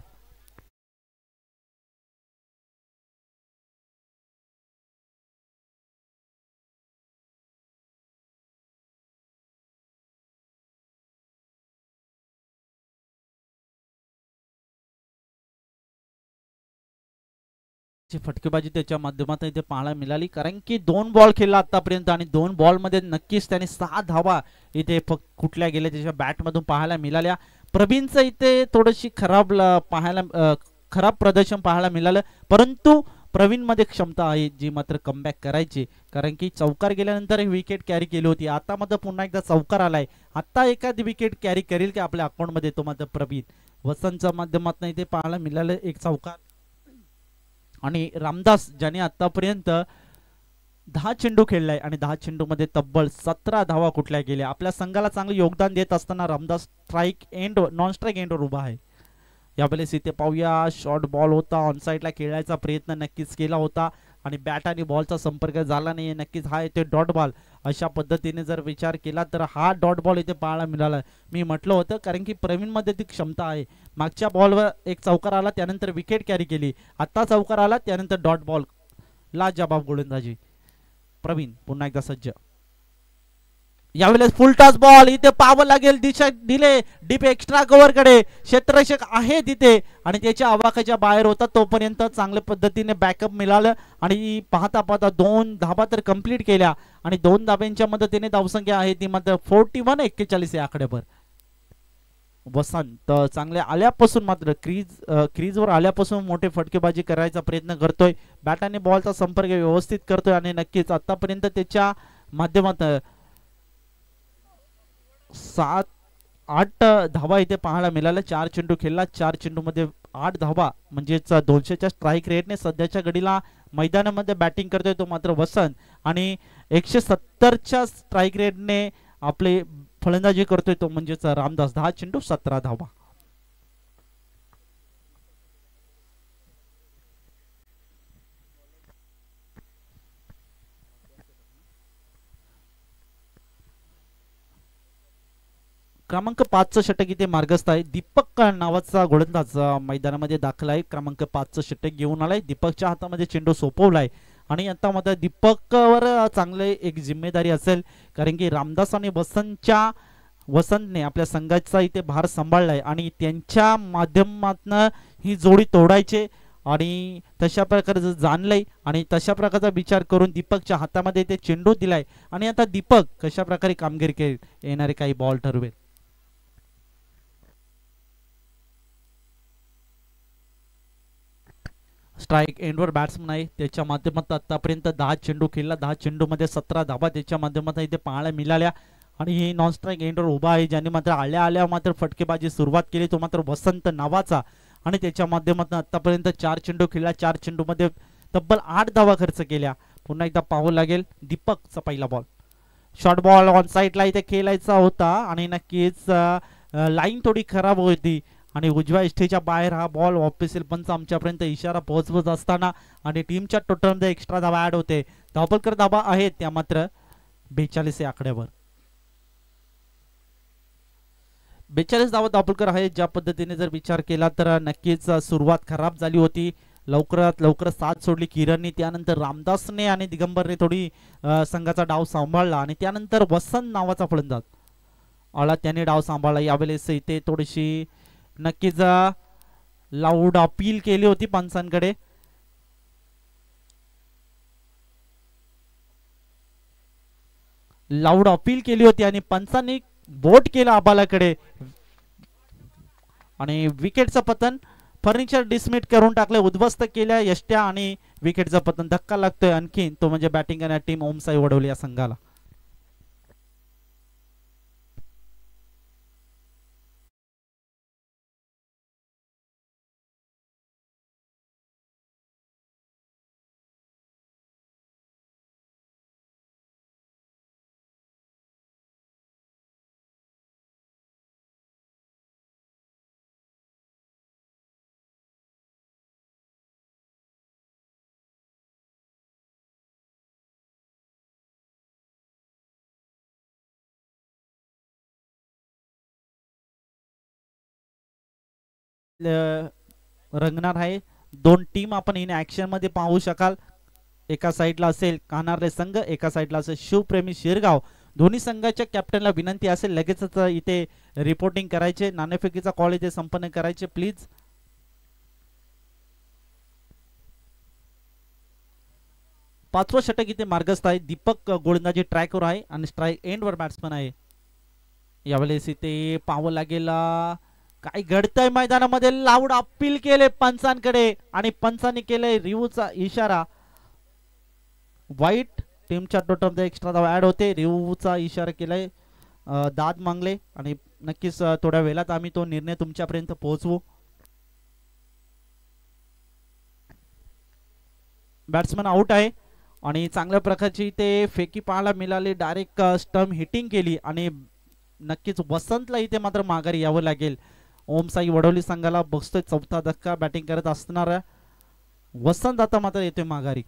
फटकेबाजी त्याच्या माध्यमातून इथे पाहायला मिळाली, कारण की दोन बॉल खेळला आतापर्यंत आणि दोन बॉल मध्ये नक्कीच त्याने सहा धावा इथे कुठल्या गेल्या त्याच्या बॅट मधून पाहायला मिळाल्या. प्रवीणचं इथे थोडीशी खराब पाहायला खराब प्रदर्शन पाहायला मिळालं, परंतु प्रवीण मध्ये क्षमता आहे जी मात्र कमबॅक करायची, कारण की चौकार गेल्यानंतर विकेट कॅरी केली होती, आता मात्र पुन्हा एकदा चौकार आलाय, आता एखादी विकेट कॅरी करेल की आपल्या अकाउंट मध्ये तो मात्र प्रवीण वसंतच्या माध्यमातून इथे पाहायला मिळालं एक चौकार. आणि रामदास ज्याने आतापर्यंत दहा चेंडू खेळलाय आणि दहा चेंडू मध्ये तब्बल सतरा धावा कुठल्या गेल्या, आपल्या संघाला चांगलं योगदान देत असताना Ramdas strike end non strike एंडवर उभा आहे. यावेळेस इथे पाहूया शॉर्ट बॉल होता, ऑन साईडला खेळायचा प्रयत्न नक्कीच केला होता आणि बॅट आणि बॉलचा संपर्क झाला नाही, नक्कीच हा इथे डॉट बॉल. अशा पद्धतीने जर विचार केला तर हा डॉट बॉल इथे पाहायला मिळाला. मी म्हटलं होतं कारण की प्रवीण मध्ये ती क्षमता आहे, मागच्या बॉलवर एक चौकार आला त्यानंतर विकेट कॅरी केली, आता चौकार आला त्यानंतर डॉट बॉल. लाजवाब गोलंदाजी प्रवीण पुन्हा एकदा सज्ज. यावेळेस फुल टॉस बॉल इथे पाहावं लागेल, दिशा दिले डीप एक्स्ट्रा कव्हर कडे, क्षेत्ररक्षक आहे तिथे आणि त्याच्या आवाकाच्या बाहेर होता, तोपर्यंत चांगल्या पद्धतीने बॅकअप मिळालं आणि पाहता पाहता दोन धाबा तर कंप्लीट केल्या आणि दोन धाब्यांच्या मदतीने धावसंख्या आहे ती मात्र फोर्टी वन एक्केचाळीस या आकड्यावर. वसंत चांगले आल्यापासून मात्र क्रीज क्रीजवर आल्यापासून मोठे फटकेबाजी करायचा प्रयत्न करतोय, बॅट आणि बॉलचा संपर्क व्यवस्थित करतोय आणि नक्कीच आतापर्यंत त्याच्या माध्यमातून सात आठ धावा इथे पाहायला मिळाल्या, चार चेंडू खेळला, चार चेंडू मध्ये आठ धावा म्हणजेच दोनशेच्या स्ट्राईक रेटने सध्याच्या घडीला मैदानामध्ये बॅटिंग करतोय तो मात्र वसंत आणि एकशे सत्तरच्या स्ट्राईक रेटने आपले फलंदाजी करतोय तो म्हणजेच रामदास. दहा चेंडू सतरा धावा. क्रमांक पाचचं षटक इथे मार्गस्थ आहे, दीपक नावाचा गोलंदाज मैदानामध्ये दाखल आहे, क्रमांक पाचचं षटक घेऊन आलाय, दीपकच्या हातामध्ये चेंडू सोपवलाय आणि आता मात्र दीपकवर चांगले एक जिम्मेदारी असेल, कारण की रामदास आणि वसंतच्या वसंतने आपल्या संघाचा इथे भार सांभाळलाय आणि त्यांच्या माध्यमातून ही जोडी तोडायचे आणि तशा प्रकारे जाणलंय आणि तशा प्रकारचा विचार करून दीपकच्या हातामध्ये ते चेंडू दिलाय आणि आता दीपक कशा प्रकारे कामगिरी करेल येणारे काही बॉल ठरवेल. स्ट्राईक एंडवर बॅट्समन आहे, त्याच्या माध्यमातून आतापर्यंत दहा चेंडू खेळला, दहा चेंडू मध्ये सतरा धाबा त्याच्या माध्यमातून इथे पाहायला मिळाल्या आणि ही नॉन स्ट्राईक एंडवर उभा आहे, ज्याने मात्र आल्या आल्या मात्र फटकेबाजी सुरुवात केली तो मात्र वसंत नावाचा आणि त्याच्या माध्यमातून आतापर्यंत चार चेंडू खेळला, चार चेंडू मध्ये तब्बल आठ धावा खर्च केल्या. पुन्हा एकदा पाहावं लागेल दीपकचा पहिला बॉल, शॉर्ट बॉल ऑन साईडला इथे खेळायचा होता आणि नक्कीच लाईन थोडी खराब होती आणि उजव्या इष्टेच्या बाहेर हा बॉल ऑफिशियल पंच आमच्यापर्यंत इशारा पोहोचवत असताना आणि टीमच्या टोटल मध्ये एक्स्ट्रा धावा ऍड होते, धावपलकर धावा आहेत त्या मात्र बेचाळीस या आकड्यावर. बेचाळीस धावा धावपलकर आहेत. ज्या पद्धतीने जर विचार केला तर नक्कीच सुरुवात खराब झाली होती, लवकरात लवकर साथ सोडली किरणनी, त्यानंतर रामदासने आणि दिगंबरने थोडी संघाचा डाव सांभाळला आणि त्यानंतर वसंत नावाचा फलंदाज आला, त्याने डाव सांभाळला. यावेळेस इथे थोडीशी नक्कीच लाऊड अपील केली होती पंचांकडे, लाऊड अपील केली होती आणि पंचांनी बोट केला आबालाकडे आणि विकेटचं पतन, फर्निचर डिसमिट करून टाकले, उद्ध्वस्त केल्या यष्ट्या आणि विकेटचं पतन. धक्का लागतोय आणखीन तो म्हणजे बॅटिंग करणाऱ्या टीम ओमसाई वडवली या संघाला. अ, रंगणार आहे. दोन टीम आपण इन ऍक्शन मध्ये पाहू शकाल. एका साईडला असेल कानारले संघ, एका साईडला असेल शिवप्रेमी शिरगाव. दोन्ही संघाच्या कॅप्टनला विनंती असेल लगेचच इथे रिपोर्टिंग करायचे, नाणेफेकीचा कॉल इथे संपन्न करायचे प्लीज. पाचवं षटक इथे मार्गस्थ आहे. दीपक गोलंदाजी ट्रॅकवर आहे आणि स्ट्राईक एंडवर बॅट्समन आहे. यावेळेस इथे पाहावं लागेल काय घडतंय मैदानामध्ये. लाऊड अपील केले पंचांकडे आणि पंचांनी केले रिव्ह्यूचा इशारा. वाईट टीमच्या टोटलमध्ये एक्स्ट्रा धाव ऍड होते. रिव्ह्यूचा इशारा केलाय, दाद मागले आणि नक्कीच थोड्या वेळात आम्ही तो निर्णय तुमच्यापर्यंत पोहोचवू. बॅट्समन आउट आहे आणि चांगल्या प्रकारची ते फेकी पाहायला मिळाली. डायरेक्ट स्टंप हिटिंग केली आणि नक्कीच वसंतला इथे मात्र माघारी यावं लागेल. ओम साई वडोली संघाला बघतोय चौथा धक्का बॅटिंग करत असणारा वसंत आता मात्र येतोय माघारी.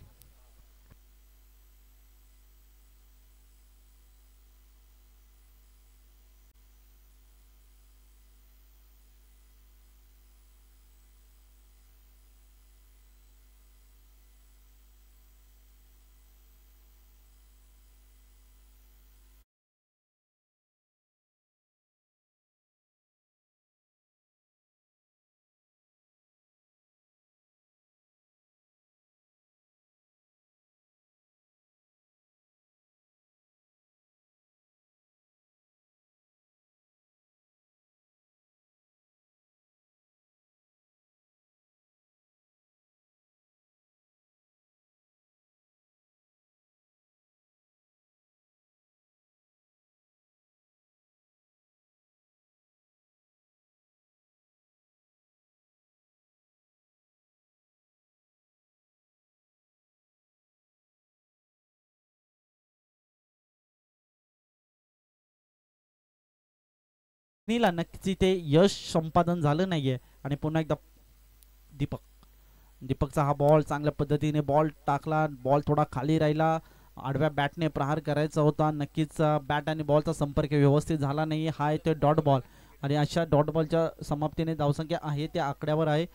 नीला नक्कीच इथे यश संपादन झालं नाहीये आणि पुन्हा एकदा दीपक दीपकचा हा बॉल चांगल्या पद्धतीने बॉल टाकला. बॉल थोडा खाली राहिला. आडव्या बॅटने प्रहार करायचा होता. नक्कीच बॅट आणि बॉलचा संपर्क व्यवस्थित झाला नाही. हा येतो डॉट बॉल आणि अशा डॉट बॉलच्या समाप्तीने धावसंख्या आहे त्या आकड्यावर आहे.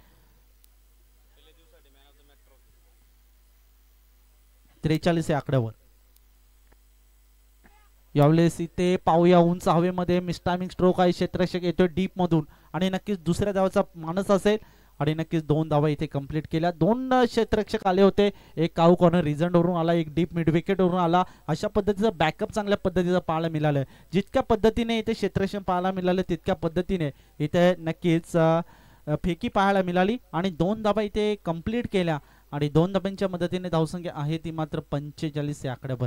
त्रेचाळीस या आकड्यावर. यावेळेस इथे पाहूया उंच हवेमध्ये मिस्टायमिंग स्ट्रोक आहे. क्षेत्ररक्षक येतोय डीप मधून आणि नक्कीच दुसऱ्या धावाचा मानस असेल आणि नक्कीच दोन धावा इथे कंप्लीट केल्या. दोन क्षेत्ररक्षक आले होते. एक काऊ कॉर्नर रिझल्ट वरून आला, एक डीप मिड विकेट वरून आला. अशा पद्धतीचा बॅकअप चांगल्या पद्धतीचं पाहायला मिळालं. जितक्या पद्धतीने इथे क्षेत्ररक्षण पाहायला मिळालं तितक्या पद्धतीने इथे नक्कीच फेकी पाहायला मिळाली आणि दोन धावा इथे कंप्लीट केल्या आणि दोन धाब्यांच्या मदतीने धावसंख्या आहे ती मात्र पंचेचाळीस या आकड्यावर.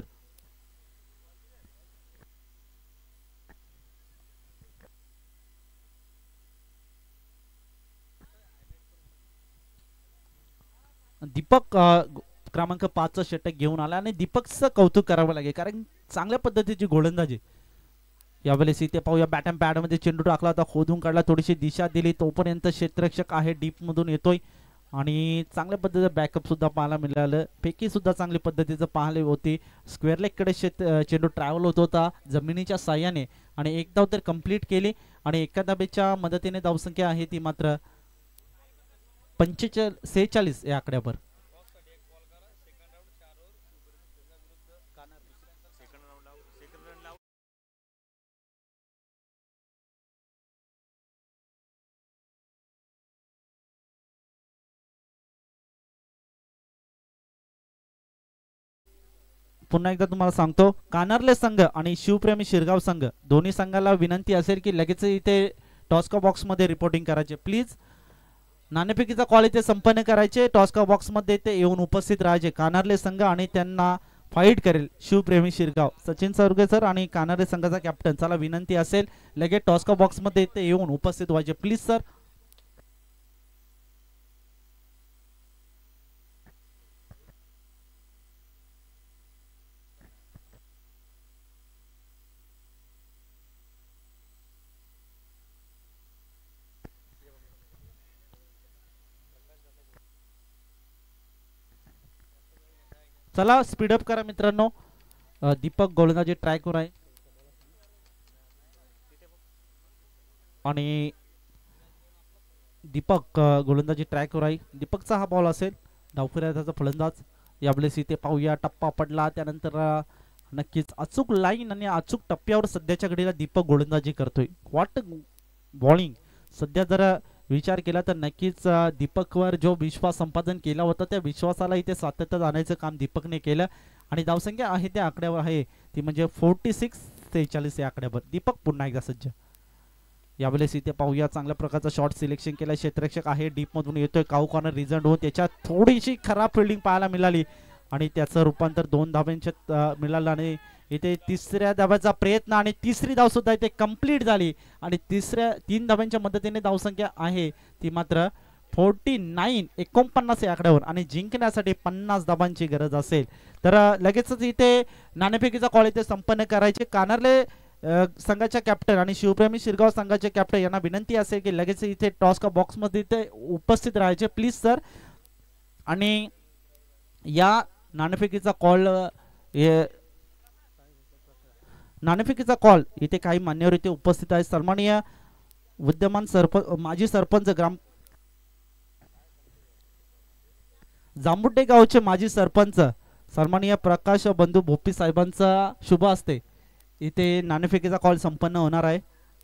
दीपक क्रमांक पाचचं षटक घेऊन आला आणि दीपकचं कौतुक करावं लागेल कारण चांगल्या पद्धतीची गोलंदाजी. यावेळेस इथे पाहूया बॅट अँड पॅड मध्ये चेंडू टाकला होता, खोदून काढला, थोडीशी दिशा दिली, तोपर्यंत क्षेत्ररक्षक आहे डीप मधून येतोय आणि चांगल्या पद्धतीचं बॅकअप सुद्धा पाहायला मिळालं. फेकी सुद्धा चांगली पद्धतीचं पाहायला होती. स्क्वेअर लेग कडे चेंडू ट्रॅव्हल होत होता जमिनीच्या साह्याने आणि एक धाव तर कंप्लीट केली आणि एका धाब्याच्या मदतीने धावसंख्या आहे ती मात्र पंचेचाळीस सेहेचाळीस या आकड्यावर. पुन्हा एकदा तुम्हाला सांगतो कानारले संघ आणि शिवप्रेमी शिरगाव संघ दोन्ही संघाला विनंती असेल की लगेच इथे टॉस्का बॉक्स मध्ये रिपोर्टिंग करायचे प्लीज. नाणेफेकीचा कॉल इथे संपन्न करायचे. टॉस्का बॉक्स मध्ये ते येऊन उपस्थित राहायचे कानारले संघ आणि त्यांना फाईट करेल शिवप्रेमी शिरगाव. सचिन सरगे सर आणि कानारले संघाचा कॅप्टन चला विनंती असेल लगेच टॉस्का बॉक्स मध्ये ते येऊन उपस्थित व्हायचे प्लीज सर. चला स्पीडअप करा मित्रांनो. दीपक गोलंदाजी ट्रॅकवर आहे आणि दीपक अ, गोलंदाजी ट्रॅकवर आहे. दीपकचा हा बॉल असेल. डावखुऱ्याचा फलंदाज यावेळेस इथे पाहूया टप्पा पडला त्यानंतर अ, नक्कीच अचूक लाईन आणि अचूक टप्प्यावर सध्याच्या घडीला दीपक गोलंदाजी करतोय. What bowling. सध्या जर विचार केला तर नक्कीच अ, दीपकवर जो विश्वास संपादन केला होता त्या विश्वासाला इथे सातत्य आणायचं काम दीपकने केलं आणि धावसंख्या आहे त्या आकड्यावर आहे ती म्हणजे फोर्टी सिक्स सेहेचाळीस या आकड्यावर. दीपक पुन्हा एकदा सज्ज. यावेळेस इथे पाहूया चांगल्या प्रकारचा शॉट सिलेक्शन केलं. क्षेत्ररक्षक आहे डीप मधून येतोय काऊ कॉर्नर रिझल्ट होऊन त्याच्यात थोडीशी खराब फिल्डिंग पाहायला मिळाली आणि त्याचं रूपांतर दोन धाब्यांच्यात अ, मिळालं आणि इथे तिसऱ्या धाब्याचा प्रयत्न आणि तिसरी धाव सुद्धा इथे कंप्लीट झाली आणि तिसऱ्या तीन धाब्यांच्या मदतीने धावसंख्या आहे ती मात्र फोर्टी नाईन एकोणपन्नास या आकड्यावर आणि जिंकण्यासाठी पन्नास धाबांची गरज असेल तर अ, लगेचच इथे नाणेफेकीचा कॉल इथे संपन्न करायचे. कानरले अ, संघाच्या कॅप्टन आणि शिवप्रेमी शिरगाव संघाचे कॅप्टन यांना विनंती असेल की लगेच इथे टॉस का बॉक्स मध्ये इथे उपस्थित राहायचे प्लीज सर. आणि या नाणेफेकीचा कॉल नाणेफेकीचा कॉल इथे काही मान्यवर इथे उपस्थित आहेत. सन्माननीय विद्यमान सरपंच माजी सरपंच ग्राम जांबुटे गावचे माजी सरपंच सन्माननीय प्रकाश बंधू भोपी साहेबांचा शुभ असते इथे नाणेफेकीचा कॉल संपन्न होणार आहे.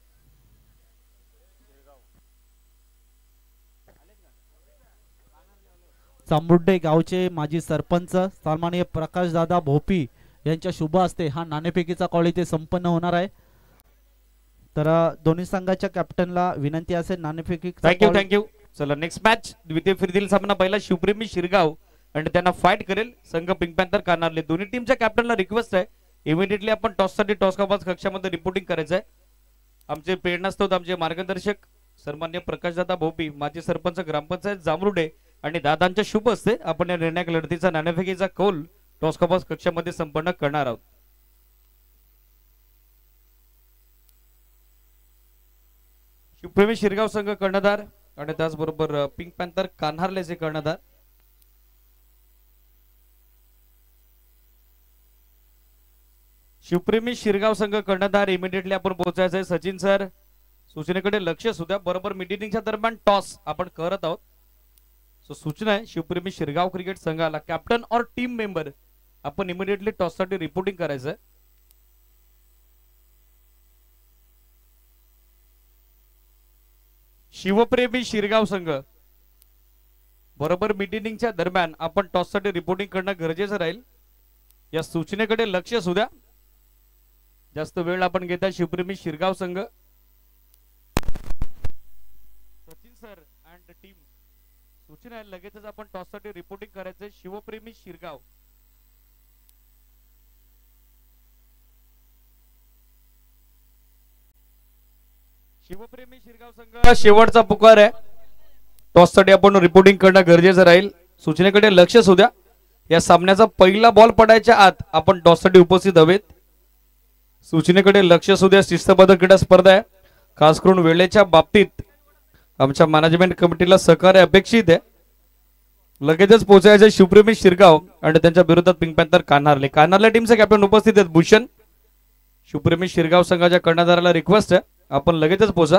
जांबुटे गावचे माजी सरपंच सन्माननीय प्रकाश दादा भोपी यांच्या शुभ असते हा नाणेफेकीचा कॉल इथे संपन्न होणार आहे. तर अ, दोन्ही संघाच्या कॅप्टनला विनंती असेल नाणेफेकी. Thank you thank you. चला नेक्स्ट मॅच द्वितीय फेरीतील सामना पहिला शिवप्रेमी शिरगाव आणि त्यांना फाईट करेल संघ पिंक पॅन्थर कानारले. दोन्ही टीमच्या कॅप्टनला रिक्वेस्ट आहे इमिडिएटली आपण टॉस साठी टॉस कपास कक्षामध्ये रिपोर्टिंग करायचं आहे. आमचे प्रेरणास्त्रोत आमचे मार्गदर्शक सन्मान्य प्रकाशदादा भोपी माजी सरपंच ग्रामपंचायत जामरुडे आणि दादांच्या शुभ असते आपण या निर्णायक लढतीचा नाणेफेकीचा कौल टॉस कपास कक्षामध्ये संपन्न करणार आहोत. शिवप्रेमी शिरगाव संघ कर्णधार आणि त्याचबरोबर पिंक पॅन्थर कान्हारलेचे कर्णधार. शिवप्रेमी शिरगाव संघ कर्णधार इमिडिएटली आपण पोहोचायचं आहे. सचिन सर सूचनेकडे लक्ष सुद्धा बरोबर मिटिंगच्या दरम्यान टॉस आपण करत आहोत. सो सूचना आहे शिवप्रेमी शिरगाव क्रिकेट संघाला कॅप्टन और टीम मेंबर आपण इमिडिएटली टॉस साठी रिपोर्टिंग करायचं आहे. शिवप्रेमी शिरगाव संघ बरोबर मिटिंगच्या दरम्यान आपण टॉस साठी रिपोर्टिंग करणं गरजेचं राहील. या सूचनेकडे लक्ष सुद्धा जास्त वेळ आपण घेता. शिवप्रेमी शिरगाव संघ सचिन सर अँड टीम सूचना आहे लगेचच आपण टॉस साठी रिपोर्टिंग करायचंय. शिवप्रेमी शिरगाव शिवप्रेमी शिरगाव संघ शेवटचा पुकार आहे. टॉस साठी आपण रिपोर्टिंग करणं गरजेचं राहील. सूचनेकडे लक्ष सुद्धा या सामन्याचा पहिला बॉल पडायच्या आत आपण टॉस साठी उपस्थित हवेत. सूचनेकडे लक्ष सुद्धा. शिस्तबद्ध क्रीडा स्पर्धा आहे खास करून वेळेच्या बाबतीत आमच्या मॅनेजमेंट कमिटीला सहकार्य अपेक्षित आहे. लगेचच पोहोचायचे शिवप्रेमी शिरगाव आणि त्यांच्या विरोधात पिंक पॅन्थर कान्हारले. कान्हारले टीमचे कॅप्टन उपस्थित आहेत भूषण. शिवप्रेमी शिरगाव संघाच्या कर्णधाराला रिक्वेस्ट आहे आपण लगेचच पोहोचा.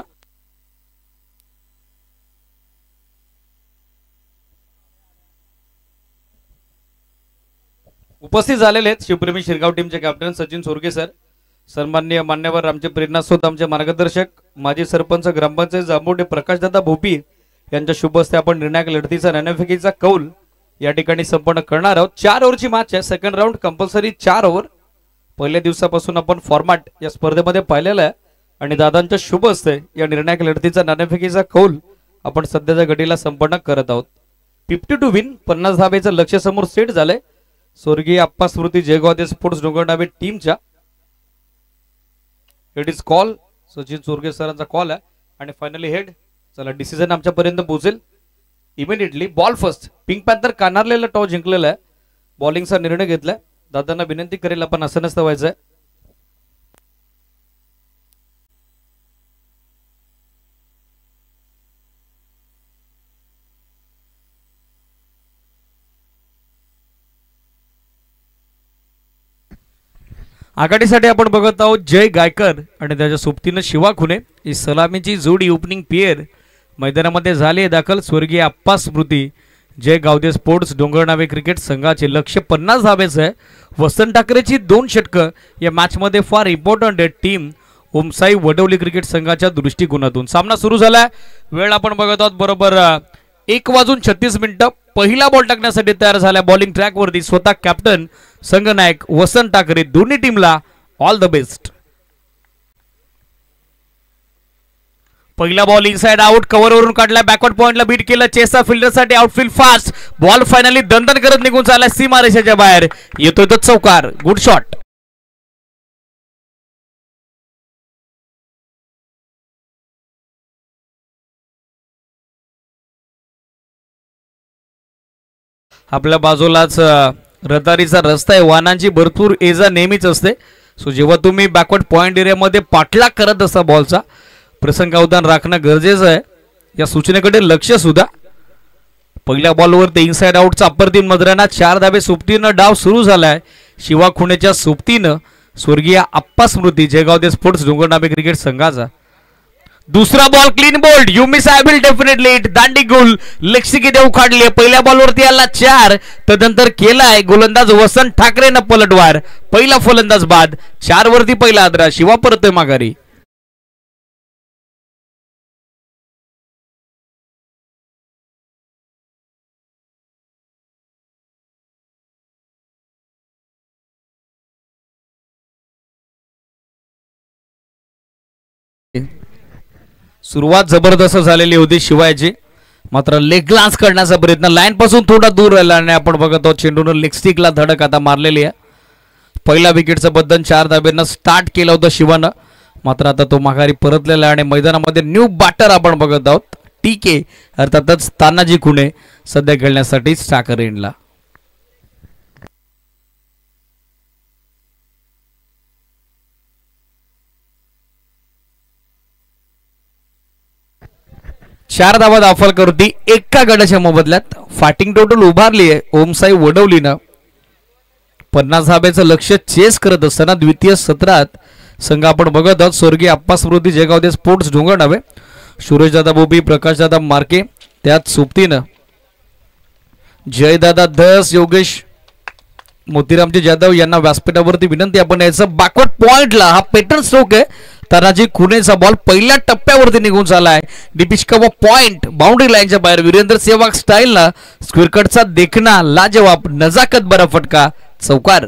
उपस्थित झालेले आहेत शिवप्रेमी शिरगाव टीमचे कॅप्टन सचिन सोरगे सर, सन्माननीय मान्यवर आमचे प्रेरणास्रोत आमचे मार्गदर्शक माजी सरपंच ग्रामपंचायत जांभोटे प्रकाशदादा भोपी यांच्या शुभ हस्ते आपण निर्णायक लढतीचा नाणेफेकीचा कौल या ठिकाणी संपन्न करणार आहोत. चार ओव्हरची मॅच आहे. सेकंड राऊंड कंपल्सरी चार ओव्हर. पहिल्या दिवसापासून आपण फॉर्मॅट या स्पर्धेमध्ये पाहिलेला आहे आणि दादांच्या शुभ हस्ते या निर्णायक लढतीचा नाणेफेकीचा कौल आपण सध्याच्या घडीला संपन्न करत आहोत. फिफ्टी टू विन पन्नास धाब्याचं लक्ष समोर सेट झालंय स्वर्गीय आप्पा स्मृती जयगाव स्पोर्ट्स डोंगरडावे टीमच्या. It is call Sachin Sorge सरांचा कॉल आहे आणि फायनली हेड. चला डिसिजन आमच्यापर्यंत पोहोचेल immediately. Ball first pink panther कानारलेला टॉस जिंकलेला आहे. बॉलिंगचा निर्णय घेतलाय. दादांना विनंती करेल आपण असं नसतं व्हायचंय. आघाडीसाठी आपण बघत आहोत जय गायकर आणि त्याच्या सोबतीनं शिवा खुने. ही सलामीची जोडी ओपनिंग पेयर मैदानामध्ये झाले दाखल स्वर्गीय अप्पा स्मृती जय गावदे स्पोर्ट्स डोंगरनावे क्रिकेट संघाचे लक्ष्य पन्नास धावेच आहे. वसंत ठाकरेची दोन षटकं या मॅच मध्ये फार इम्पॉर्टंट आहे टीम ओमसाई वडवली क्रिकेट संघाच्या दृष्टिकोनातून. सामना सुरू झालाय. वेळ आपण बघत आहोत बरोबर एक वाजून छत्तीस मिनिटं. पहिला बॉल टाकण्यासाठी तयार झाल्या बॉलिंग ट्रॅक वरती स्वतः कॅप्टन संघनायक वसंत ठाकरे. दोन्ही टीमला ऑल द बेस्ट. पहिला बॉल इनसाइड आउट कव्हर वरून काढला बॅकवर्ड पॉइंटला बीट केलं चेसा फिल्डरसाठी आउटफील्ड फास्ट बॉल फायनली दणदण करत निघून चालला सीमारेषेच्या बाहेर येतोय तो चौकार. Good shot. आपल्या बाजूलाच रतारीचा रस्ता आहे. वाहनांची भरपूर ये जा नेहमीच असते. सो जेव्हा तुम्ही बॅकवर्ड पॉइंट एरियामध्ये पाठलाग करत असता बॉलचा प्रसंगावधान राखणं गरजेचं आहे. या सूचनेकडे लक्ष सुद्धा. पहिल्या बॉलवर इनसाइड आउटचा अप्रतिम नजराणा चार धाबे सोबतीनं डाव सुरू झालाय. शिवा खुणेच्या सोबतीनं स्वर्गीय अप्पा स्मृती जयगावदे स्पोर्ट्स डोंगरनावे क्रिकेट संघाचा. दुसरा ball clean bowled you miss I will definitely it दांडी गुल लेक्सिकी देऊ काढली. पहिल्या बॉलवरती आला चार तदनंतर केलाय गोलंदाज वसंत ठाकरेनं पलटवार. पहिला फलंदाज बाद चार वरती पहिला आदरा. शिवा परतोय माघारी. सुरुवात जबरदस्त झालेली होती शिवायची मात्र लेग ग्लान्स करण्याचा प्रयत्न लाईन पासून थोडा दूर राहिला आणि आपण बघत आहोत चेंडूनं लेग स्टिकला धडक आता मारलेली आहे. पहिल्या विकेटचं बंधन चार धाब्यांना स्टार्ट केलं होतं शिवानं मात्र आता तो माघारी परतलेला आहे आणि मैदानामध्ये न्यू बॅटर आपण बघत आहोत टी के अर्थातच तानाजी खुणे सध्या खेळण्यासाठी स्टाकर एंडला. चार धावा दाखल करती एका गडाच्या मोबदल्यात. फायटिंग टोटल उभारली आहे ओमसाई वडवलीनं. पन्नास धाब्याचं लक्ष चेस करत असताना द्वितीय सत्रात संघ आपण बघत आहोत स्वर्गीय अप्पा स्मृती जयगावदे स्पोर्ट्स डोंगरनावे सुरेशदादा बोबी प्रकाशदादा मार्के त्यात सोबतीनं जयदादा धस योगेश मोतीरामजी जाधव यांना व्यासपीठावरती विनंती आपण याचं बॅकवर्ड पॉइंटला हा पेटर्न स्ट्रोक आहे. तानाजी खुनेचा बॉल पहिल्या टप्प्यावरती निघून चाललाय. डिपिचका व पॉइंट बाउंड्री लाईनच्या बाहेर वीरेंद्र सेवाग स्टाईलला स्क्वेअर कटचा देखना लाजवाब नजाकत बरा फटका चौकार.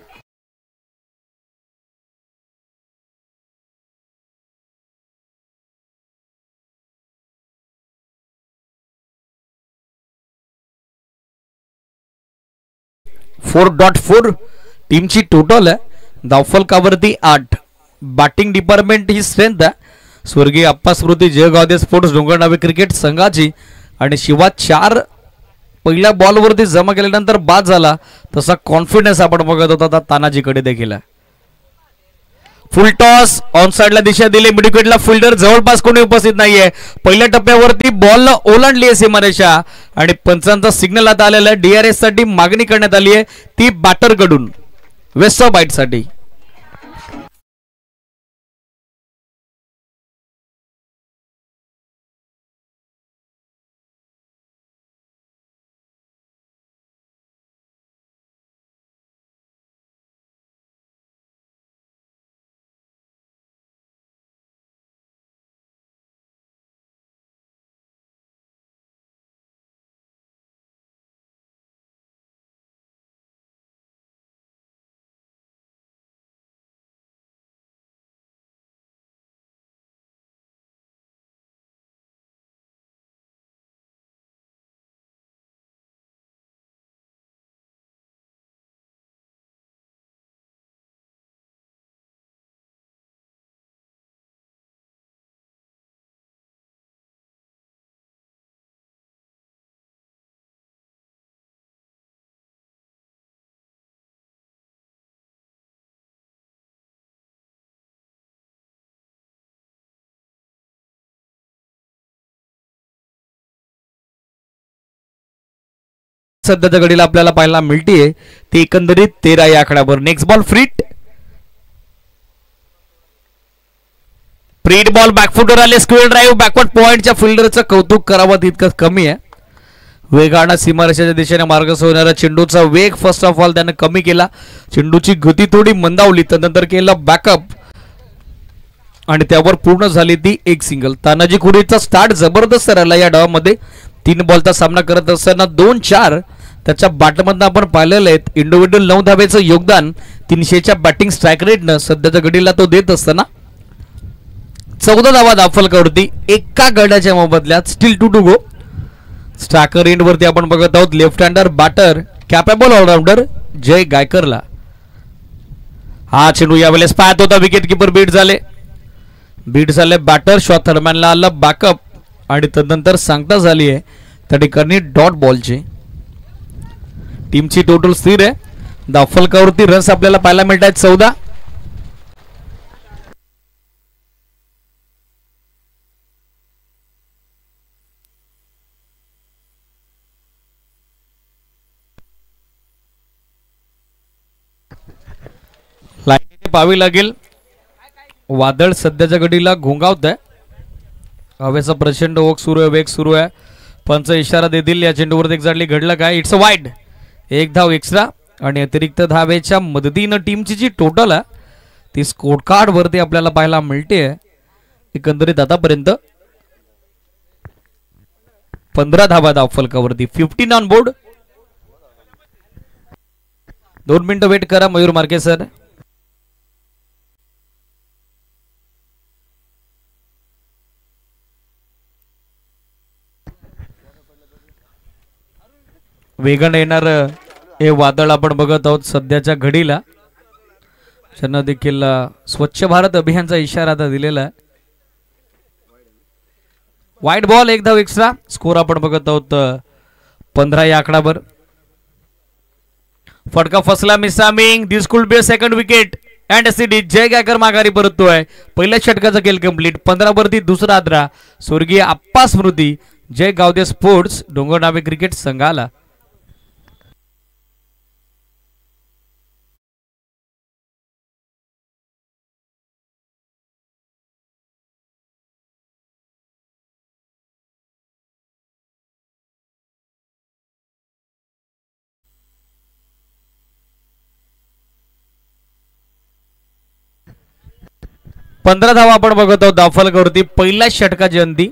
फोर डॉट फोर टीमची टोटल आहे. धावफलकावरती आठ. बॅटिंग डिपार्टमेंट ही स्ट्रेंथ आहे स्वर्गीय अप्पा स्मृती जयगावदे स्पोर्ट्स डोंगरनावे क्रिकेट संघाची आणि शिवा चार पहिल्या बॉलवरती जमा केल्यानंतर बाद झाला तसा कॉन्फिडन्स आपण बघत होता तानाजीकडे देखील आहे. फुल टॉस ऑन साइडला दिशा दिली मिडविकेटला फिल्डर जवळपास कोणी उपस्थित नाहीये. पहिल्या टप्प्यावरती बॉल ओलांडली आहे सीमारेषा आणि पंचांचा सिग्नल आता आलेला आहे. डीआरएस साठी मागणी करण्यात आली आहे ती बॅटर कडून वेस्ट बाईट साठी. सध्याच्या घडीला आपल्याला पाहायला मिळते ती एकंदरीत तेरा या आकड्यावर. नेक्स्ट बॉल फ्रीट स्प्रिट बॉल बॅकफुटवर आले, स्क्वेअर ड्राईव्ह बॅकवर्ड पॉइंटच्या फिल्डरचं कौतुक करावं तितकं कमी आहे. वेगानं सीमारेषेच्या दिशेने मार्गस्थ होणारा चेंडूचा वेग फर्स्ट ऑफ ऑल त्याने कमी केला, चेंडूची गती थोडी मंदावली, त्यानंतर केलं बॅकअप आणि त्यावर पूर्ण झाली ती एक सिंगल. तानाजी खुरीचा स्टार्ट जबरदस्त राहिला या डावामध्ये. तीन बॉलचा सामना करत असताना दोन चार त्याच्या बॅटमधनं आपण पाहिलेलं आहेत. इंडिव्हिज्युअल नऊ धावेचं योगदान तीनशेच्या बॅटिंग स्ट्राईक रेटनं सध्याच्या घडीला तो देत असताना चौदा धावा दाफलकावरती एका गड्याच्या मोबदल्यात still two to go. Striker end वरती आपण बघत आहोत left hander batter capable allrounder Jay गायकरला. हा चेंडू यावेळेस पाहत होता, विकेट किपर बीट झाले बीट झाले बॅटर शॉट थर्डमॅनला आलं बॅकअप आणि तदनंतर सांगता झाली आहे त्या ठिकाणी डॉट बॉलची. टीमची टोटल स्थिर आहे. दाफलकावरती रन्स आपल्याला पाहायला मिळत आहेत चौदा. लाईनीने पाहावी लागेल. वादळ सध्याच्या घडीला घोंगावत आहे. हवेचा प्रचंड ओघ सुरू आहे, वेग सुरू आहे. पंच इशारा देतील या चेंडूवर एक्झॅक्टली घडलं काय. It's a wide. एक धाव एक्स्ट्रा आणि अतिरिक्त धावेच्या मदतीनं टीमची जी टोटल आहे ती स्कोर कार्ड वरती आपल्याला पाहायला मिळते. एकंदरीत आतापर्यंत पंधरा धावा धाव फलकावरती, फिफ्टीन ऑन बोर्ड. दोन मिनिटं वेट करा मयूर मार्के सर. वेगाने येणार हे वादळ आपण बघत आहोत सध्याच्या घडीला. त्यांना देखील स्वच्छ भारत अभियानचा इशारा आता दिलेला आहे. वाईट बॉल, एक धाव एक्स्ट्रा. स्कोर आपण बघत आहोत पंधरा या आकडावर. फटका फसला मिसामिंग. This could be a second wicket and city. Jay Gaikar माघारी परततोय. पहिल्या षटकाचा खेळ कंप्लीट. पंधरा वरती दुसरा आद्रा स्वर्गीय आप्पा स्मृती जय गावदे स्पोर्ट्स डोंगर नावे क्रिकेट संघाला. पंधरा धावा आपण बघत आहोत दाफलकावरती. पहिल्या षटकाची अंती.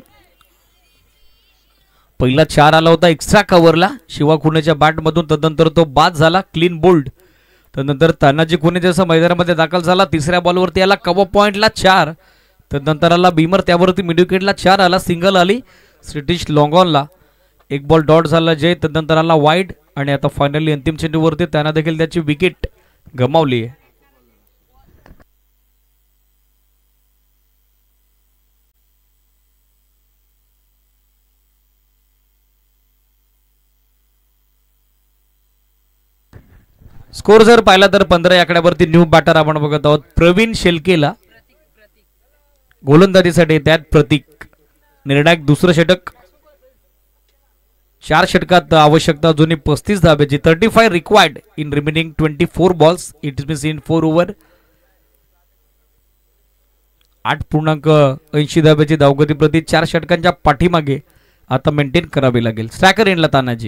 पहिला चार आला होता एक्स्ट्रा कव्हरला शिवा खुनेच्या बॅट मधून, तदनंतर तो बाद झाला क्लीन बोल्ड. तदनंतर तानाजी खुने जसं मैदानामध्ये दाखल झाला तिसऱ्या बॉलवरती आला कव्हर पॉइंटला चार. तदनंतर आला बीमर, त्यावरती मिड विकेटला चार आला. सिंगल आली श्रीटिश लॉंगॉनला. एक बॉल डॉट झाला जय. तदनंतर आला वाईड आणि आता फायनली अंतिम चेंडूवरती त्यांना देखील त्याची विकेट गमावली आहे. स्कोर जर पाहिला तर पंधरा आकड्यावरती न्यू बॅटर आपण बघत आहोत प्रवीण शेलकेला गोलंदाजीसाठी. त्यात प्रतीक निर्णायक दुसरं षटक. चार षटकात आवश्यकता जुनी पस्तीस धाब्याची. Thirty five required in remaining twenty four balls. It means in four over. आठ पूर्णांक ऐंशी धाब्याची धावगती प्रति चार षटकांच्या पाठीमागे आता मेंटेन करावी लागेल. स्ट्रायकर एंडला तानाजी.